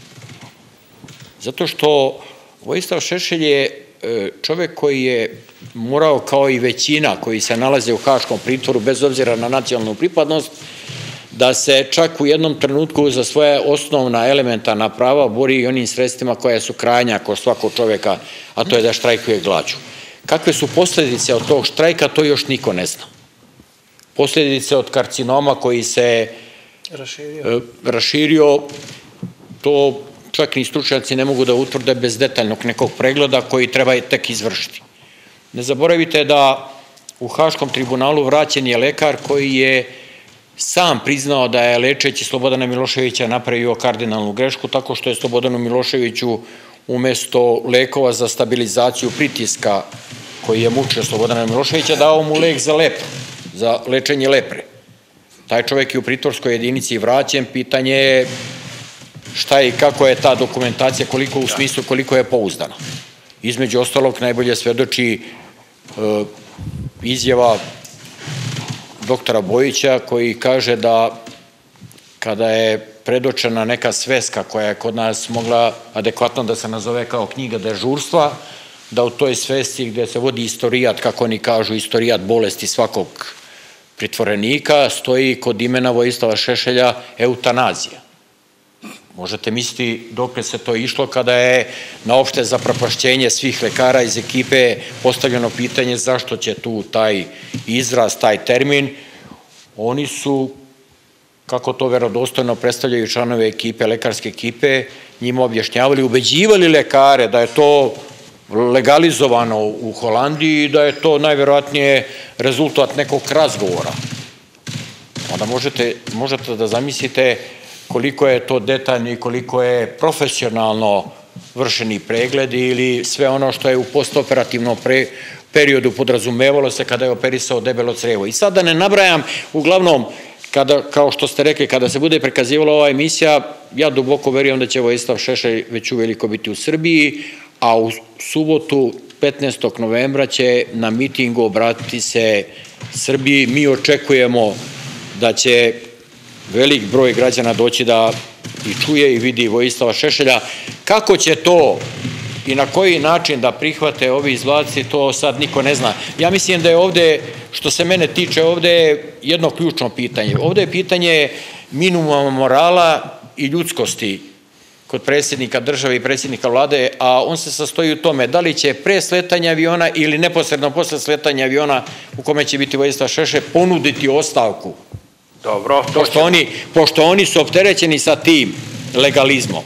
Zato što Vojislav Šešelj je čovek koji je morao, kao i većina koji se nalaze u haškom pritvoru, bez obzira na nacionalnu pripadnost, da se čak u jednom trenutku za svoje osnovna elementarna prava bori i onim sredstvima koja su krajnja kod svakog čoveka, a to je da štrajkuje glađu. Kakve su posledice od tog štrajka, to još niko ne zna. Posledice od karcinoma koji se raširio, to čak ni stručnjaci ne mogu da utvrde bez detaljnog nekog pregleda koji treba tek izvršiti. Ne zaboravite da u Haškom tribunalu vraćen je lekar koji je sam priznao da je lečeći Slobodana Miloševića napravio kardinalnu grešku tako što je Slobodanu Miloševiću umesto lekova za stabilizaciju pritiska koji je mučio Slobodana Miloševića, dao mu lek za lepru, za lečenje lepre. Taj čovjek je u pritvorskoj jedinici vraćen, pitanje je šta i kako je ta dokumentacija, koliko u smislu, koliko je pouzdana. Između ostalog, najbolje svedoči izjava doktora Bojića koji kaže da kada je predočena neka sveska koja je kod nas mogla adekvatno da se nazove kao knjiga dežurstva, da u toj svesci gde se vodi istorijat, kako oni kažu, istorijat bolesti svakog pritvorenika, stoji kod imena Vojislava Šešelja eutanazija. Možete misliti dokle se to išlo kada je na opšte zaprapašćenje svih lekara iz ekipe postavljeno pitanje zašto će tu taj izraz, taj termin. Oni su, kako to verodostojno predstavljaju članove ekipe, lekarske ekipe, njima objašnjavali, ubeđivali lekare da je to legalizovano u Holandiji i da je to najverovatnije rezultat nekog razgovora. Onda možete, možete da zamislite koliko je to detaljno i koliko je profesionalno vršeni pregled ili sve ono što je u postoperativnom periodu podrazumevalo se kada je operisao debelo crevo. I sad da ne nabrajam, uglavnom, kada, kao što ste rekli, kada se bude prikazivala ova emisija, ja duboko verujem da će Vojislav Šešelj već uveliko biti u Srbiji, a u subotu petnaestog novembra će na mitingu obratiti se Srbiji. Mi očekujemo da će velik broj građana doći da i čuje i vidi Vojislava Šešelja. Kako će to i na koji način da prihvate ovi iz vlasti, to sad niko ne zna. Ja mislim da je ovde, što se mene tiče, ovde je jedno ključno pitanje. Ovde je pitanje minimuma morala i ljudskosti kod predsjednika države i predsjednika vlade, a on se sastoji u tome da li će pre sletanja aviona ili neposredno posle sletanja aviona u kome će biti Vojislav Šešelj ponuditi ostavku. Dobro, to pošto oni, pošto oni su opterećeni sa tim legalizmom.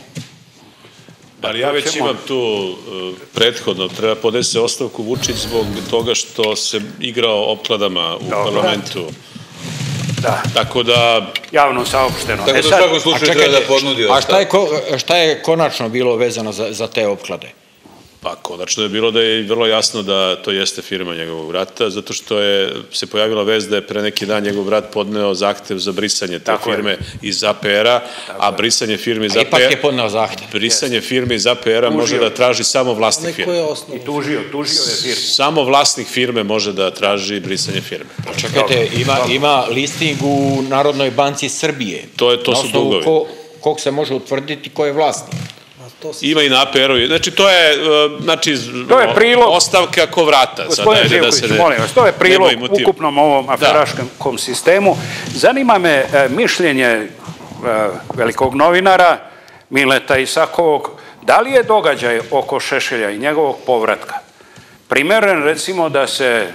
Ali ja već imam tu prethodno, treba podneti ostavku Vučić zbog toga što se igrao opkladama u parlamentu. Da. Tako da... Javno saopšteno. Tako da u svakom slučaju treba da podnudi ostavku. A šta je konačno bilo vezano za te opklade? Pa konačno je bilo da je vrlo jasno da to jeste firma njegovog brata, zato što je se pojavila vez da je pre neki dan njegov brat podneo zahtev za brisanje te firme iz A P R-a, a brisanje firme iz A P R-a... A ipak je podneo zahtev. Brisanje firme iz A P R-a može da traži samo vlasnik firme. I tužio, tužio je firme. Samo vlasnik firme može da traži brisanje firme. Čekajte, ima listing u Narodnoj banci Srbije. To je, to su dugovi. Kog se može utvrditi ko je vlasnik? Ima i na A P R-u. Znači, to je, znači, ostavka ko vrata. Gospodine Živković, molim vas, to je prilog ukupnom ovom aferaškom sistemu. Zanima me mišljenje velikog novinara Mileta Isakovog, da li je događaj oko Šešelja i njegovog povratka primeren, recimo, da se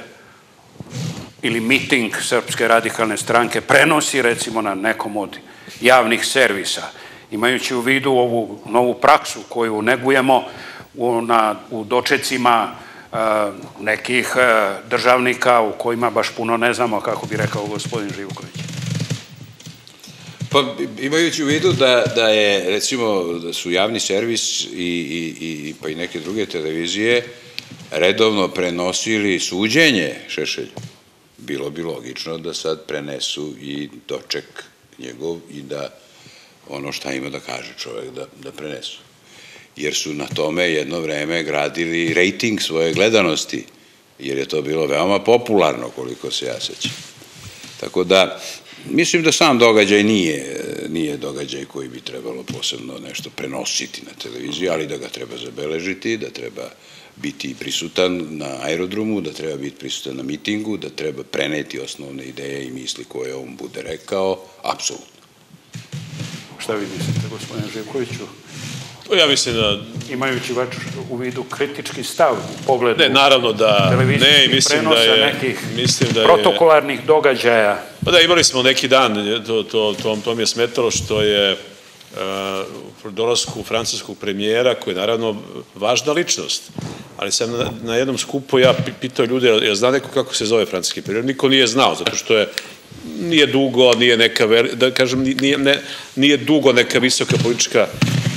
ili miting Srpske radikalne stranke prenosi, recimo, na nekom od javnih servisa, imajući u vidu ovu novu praksu koju negujemo u dočecima nekih državnika u kojima baš puno ne znamo, kako bi rekao gospodin Živković. Pa imajući u vidu da je, recimo, da su javni servis i pa i neke druge televizije redovno prenosili suđenje Šešelju, bilo bi logično da sad prenesu i doček njegov i da ono šta ima da kaže čovek da prenesu. Jer su na tome jedno vreme gradili rejting svoje gledanosti, jer je to bilo veoma popularno, koliko se ja sećam. Tako da, mislim da sam događaj nije događaj koji bi trebalo posebno nešto prenositi na televiziji, ali da ga treba zabeležiti, da treba biti prisutan na aerodromu, da treba biti prisutan na mitingu, da treba preneti osnovne ideje i misli koje on bude rekao, apsolutno. Šta vi mislite, gospodine Živkoviću? Ja mislim da... Imajući vaš u vidu kritički stav u pogledu televizijskih prenosa nekih protokolarnih događaja. Pa da, imali smo neki dan, to mi je smetalo što je u dolasku francuskog premijera, koji je naravno važna ličnost, ali sam na jednom skupu ja pitao ljude, ja zna neko kako se zove francuski premijer, niko nije znao, zato što je nije dugo, nije neka, da kažem, nije dugo neka visoka politička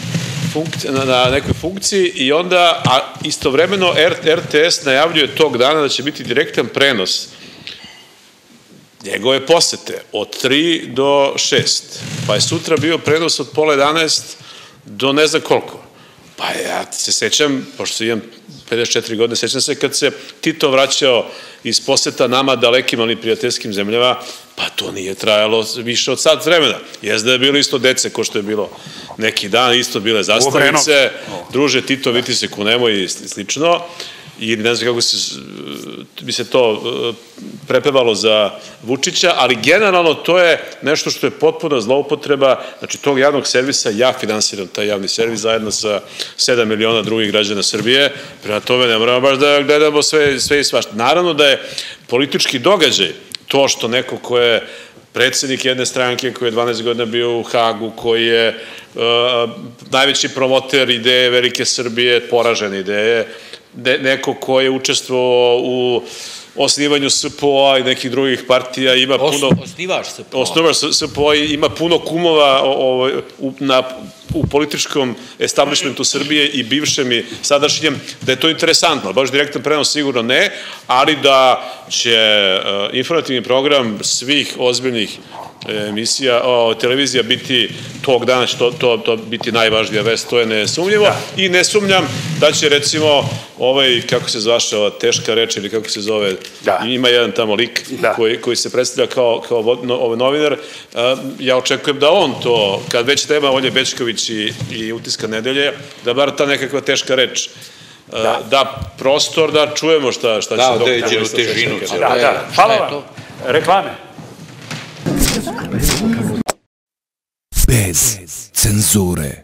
na nekoj funkciji i onda, a istovremeno R T S najavljuje tog dana da će biti direktan prenos njegove posete od tri do šest. Pa je sutra bio prenos od pola jedanaest do ne znam koliko. Pa ja se sećam, pošto imam pedeset četiri godine, sećam se kad se Tito vraćao iz poseta nama dalekim, ali prijateljskim zemljama, pa to nije trajalo više od sat vremena. Jezda da je bilo isto dece, ko što je bilo neki dan, isto bile zastavice, druže Tito, viti se kunemo i slično. I ne znam kako bi se to prepevalo za Vučića, ali generalno to je nešto što je potpuna zloupotreba, znači tog javnog servisa, ja finansiram taj javni servis zajedno sa sedam miliona drugih građana Srbije, prema tome ne moramo baš da gledamo sve i svašta. Naravno da je politički događaj to što neko ko je predsednik jedne stranke, koji je dvanaest godina bio u Hagu, koji je najveći promoter ideje Velike Srbije, poražene ideje, neko ko je učestvovao u osnivanju S P O-a i nekih drugih partija, ima puno... Osnivaš S P O-a. Osnivaš S P O-a i ima puno kumova u političkom establishmentu Srbije i bivšem i sadašnjem, da je to interesantno. Baš direktan prenos sigurno ne, ali da će informativni program svih ozbiljnih emisija, televizija biti tog dana, će to biti najvažnija vest, to je nesumnjivo. I ne sumnjam da će recimo ovaj, kako se zvaše, ova teška reč ili kako se zove, ima jedan tamo lik koji se predstavlja kao novinar, ja očekujem da on to, kad već tema Olje Bećković i Utiska nedelje, da bar ta nekakva teška reč da prostor, da čujemo šta će da određenu težinu. Da, da, hvala vam. Reklame. Bez cenzure.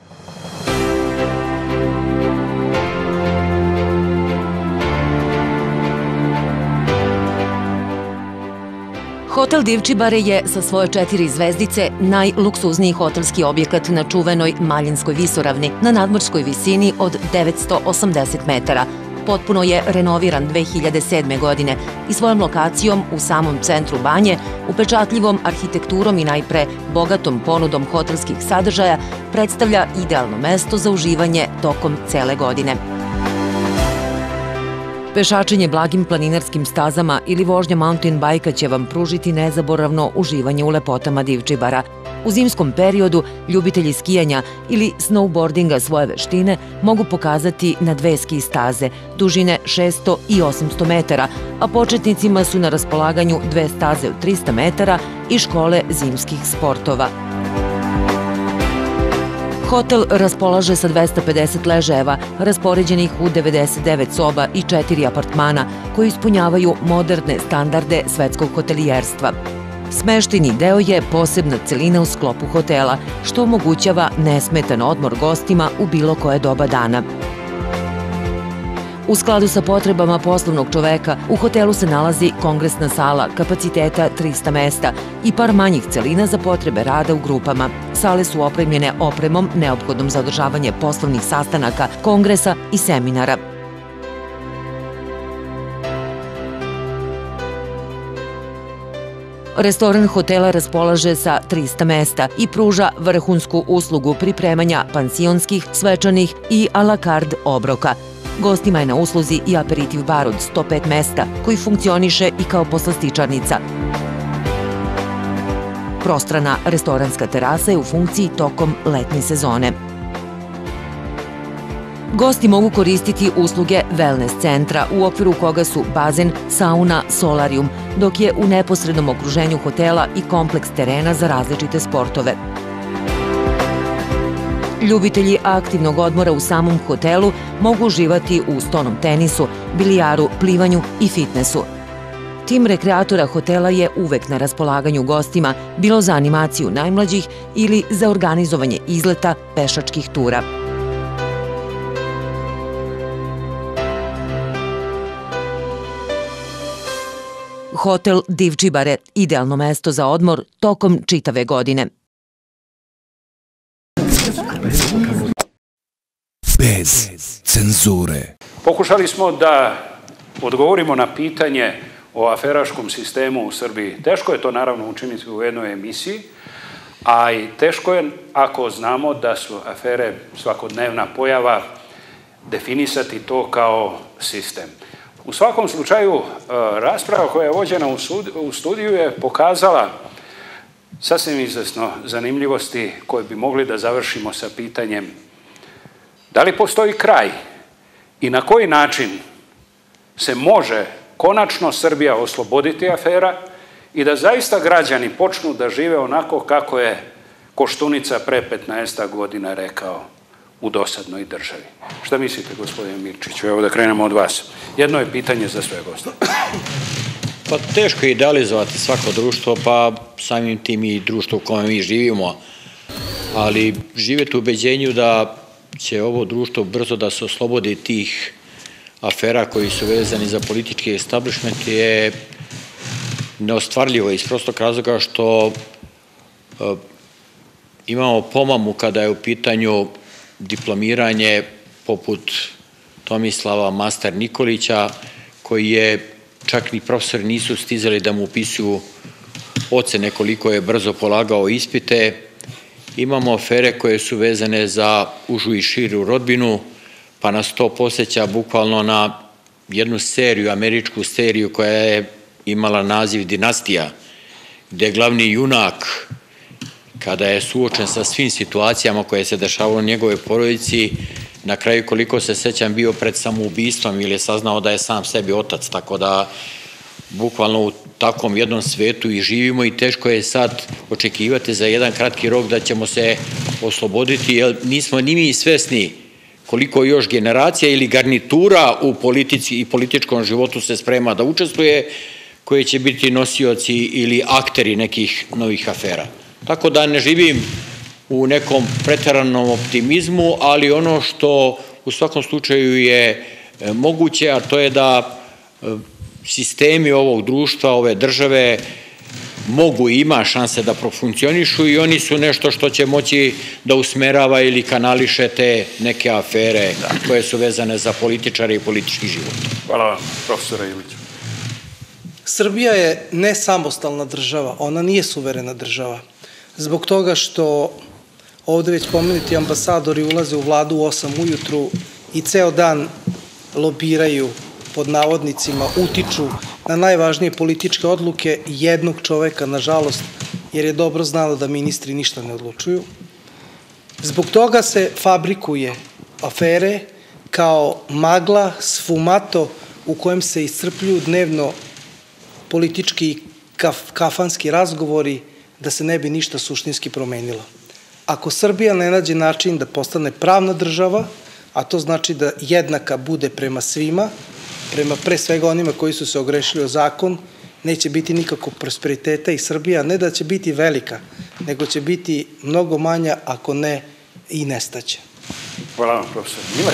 Hotel Divčibare je sa svoje četiri zvezdice najluksuzniji hotelski objekat na čuvenoj Maljanskoj visoravni na nadmorskoj visini od devetsto osamdeset metara. Potpuno je renoviran dve hiljade sedme. godine i svojom lokacijom u samom centru Banje, upečatljivom arhitekturom i najpre bogatom ponudom hotelskih sadržaja predstavlja idealno mesto za uživanje tokom cele godine. Pešačenje blagim planinarskim stazama ili vožnja mountain bajka će vam pružiti nezaboravno uživanje u lepotama Divčibara. U zimskom periodu ljubitelji skijanja ili snowboardinga svoje veštine mogu pokazati na dve ski staze, dužine šesto i osamsto metara, a početnicima su na raspolaganju dve staze od trista metara i škole zimskih sportova. Hotel raspolaže sa dvesta pedeset ležajeva, raspoređenih u devedeset devet soba i četiri apartmana, koji ispunjavaju moderne standarde svetskog hotelijerstva. Smešteni deo je posebna celina u sklopu hotela, što omogućava nesmetan odmor gostima u bilo koje doba dana. U skladu sa potrebama poslovnog čoveka, u hotelu se nalazi kongresna sala kapaciteta trista mesta i par manjih celina za potrebe rada u grupama. Sale su opremljene opremom neophodnom za održavanje poslovnih sastanaka, kongresa i seminara. Restoran hotela raspolaže sa trista mesta i pruža vrhunsku uslugu pripremanja pansionskih, svečanih i a la carte obroka. Gostima je na usluzi i aperitiv bar od sto pet mesta, koji funkcioniše i kao poslastičarnica. Prostrana restoranska terasa je u funkciji tokom letnje sezone. Gosti mogu koristiti usluge wellness centra, u okviru koga su bazen, sauna, solarium, dok je u neposrednom okruženju hotela i kompleks terena za različite sportove. Ljubitelji aktivnog odmora u samom hotelu mogu uživati u stonom tenisu, bilijaru, plivanju i fitnesu. Tim rekreatora hotela je uvek na raspolaganju gostima, bilo za animaciju najmlađih ili za organizovanje izleta pešačkih tura. Hotel Divčibare, idealno mesto za odmor tokom čitave godine. Bez cenzure. Pokušali smo da odgovorimo na pitanje o aferaškom sistemu u Srbiji. Teško je to naravno učiniti u jednoj emisiji, A i teško je, ako znamo da su afere svakodnevna pojava, definisati to kao sistem. U svakom slučaju, rasprava koja je vođena u studiju je pokazala sasvim izvesno zanimljivosti koje bi mogli da završimo sa pitanjem da li postoji kraj i na koji način se može konačno Srbija osloboditi afera i da zaista građani počnu da žive onako kako je Koštunica pre petnaestak godina rekao, u dosadnoj državi. Šta mislite, gospodine Mirčiću? Evo da krenemo od vas. Jedno je pitanje za sve goste. Pa teško je idealizovati svako društvo, pa samim tim i društvo u kojem mi živimo, ali živjeti u ubeđenju da će ovo društvo brzo da se oslobodi tih afera koji su vezani za politički establishment je neostvarljivo iz prostog razloga što imamo pomamu kada je u pitanju diplomiranje poput Tomislava Master Nikolića, koji je, čak ni profesori nisu stizali da mu upisuju ocene koliko je brzo polagao ispite. Imamo afere koje su vezane za užu i širu rodbinu, pa nas to posjeća bukvalno na jednu seriju, američku seriju koja je imala naziv Dinastija, gde je glavni junak, kada je suočen sa svim situacijama koje se dešavaju u njegove porodici, na kraju koliko se sećam bio pred samoubistvom ili je saznao da je sam sebi otac, tako da bukvalno u takvom jednom svetu i živimo i teško je sad očekivati za jedan kratki rok da ćemo se osloboditi, jer nismo ni mi svesni koliko još generacija ili garnitura u politici i političkom životu se sprema da učestvuje, koji će biti nosioci ili akteri nekih novih afera. Tako da ne živim u nekom preteranom optimizmu, ali ono što u svakom slučaju je moguće, a to je da sistemi ovog društva, ove države mogu i ima šanse da profunkcionišu i oni su nešto što će moći da usmerava ili kanališe te neke afere koje su vezane za političare i politički život. Hvala vam, profesora Iliću. Srbija je ne samostalna država, ona nije suverena država. Zbog toga što ovde već pomenuti ambasadori ulaze u vladu u osam ujutru i ceo dan lobiraju, pod navodnicima, utiču na najvažnije političke odluke jednog čoveka, nažalost, jer je dobro znalo da ministri ništa ne odlučuju. Zbog toga se fabrikuje afere kao magla, sfumato u kojem se iscrpljuju dnevno politički i kafanski razgovori da se ne bi ništa suštinski promenilo. Ako Srbija ne nađe način da postane pravna država, a to znači da jednaka bude prema svima, prema pre svega onima koji su se ogrešili o zakon, neće biti nikakvog prosperiteta i Srbija ne da će biti velika, nego će biti mnogo manja, ako ne i nestaće. Hvala vam, profesor. Mile?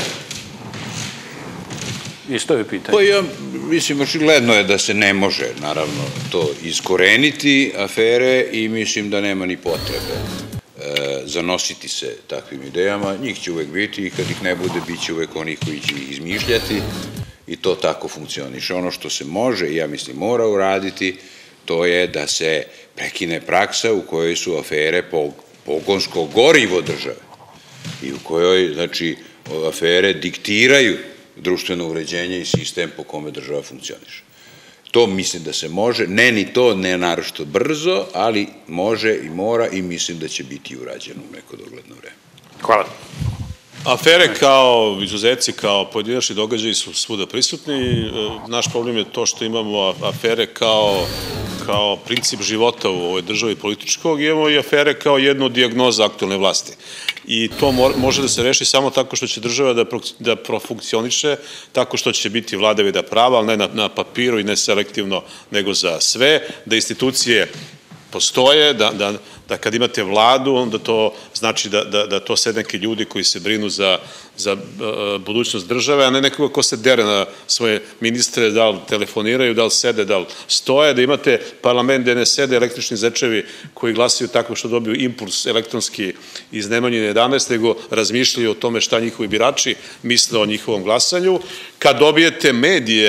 Isto je pitanje. Pa ja mislim, očigledno je da se ne može, naravno, to iskoreniti afere i mislim da nema ni potrebe zanositi se takvim idejama. Njih će uvek biti i kad ih ne bude, bit će uvek onih koji će ih izmišljati i to tako funkcioniše. Ono što se može i ja mislim mora uraditi, to je da se prekine praksa u kojoj su afere pogonsko gorivo države i u kojoj, znači, afere diktiraju društveno uređenje i sistem po kome država funkcioniše. To mislim da se može, ne ni to, ne naročito brzo, ali može i mora i mislim da će biti urađeno u neko dogledno vreme. Hvala. Afere kao izuzeci, kao pojedinačni događaji su svuda prisutni. Naš problem je to što imamo afere kao kao princip života u ovoj državi političkog, imamo i afere kao jednu dijagnozu aktualne vlasti. I to može da se reši samo tako što će država da profunkcioniše, tako što će biti vladavina prava, ali ne na papiru i ne selektivno, nego za sve, da institucije postoje, da kad imate vladu, onda to znači da to sede neki ljudi koji se brinu za budućnost države, a ne nekoga ko se dere na svoje ministre, da li telefoniraju, da li sede, da li stoje, da imate parlament gde ne sede električni zečevi koji glasaju tako što dobiju impuls elektronski iz Nemanjine jedanaest, nego razmišljaju o tome šta njihovi birači misle o njihovom glasanju. Kad dobijete medije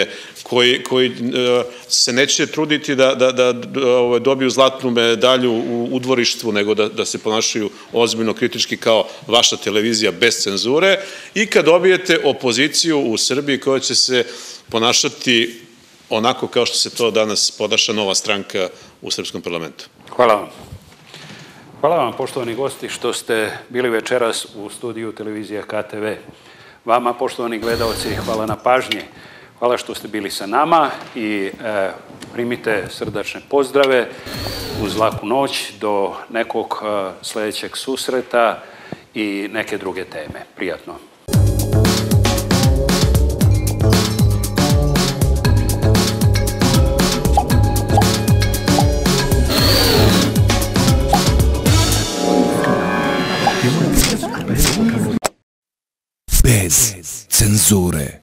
koji, koji se neće truditi da, da, da dobiju zlatnu medalju u udvorištvu, nego da, da se ponašaju ozbiljno kritički kao vaša televizija bez cenzure, i kad dobijete opoziciju u Srbiji koja će se ponašati onako kao što se to danas ponaša Nova stranka u srpskom parlamentu. Hvala vam. Hvala vam, poštovani gosti, što ste bili večeras u studiju televizije K T V. Vama, poštovani gledalci, hvala na pažnji. Hvala što ste bili sa nama i e, primite srdačne pozdrave uz laku noć do nekog e, sledećeg susreta i neke druge teme. Prijatno. Bez cenzure.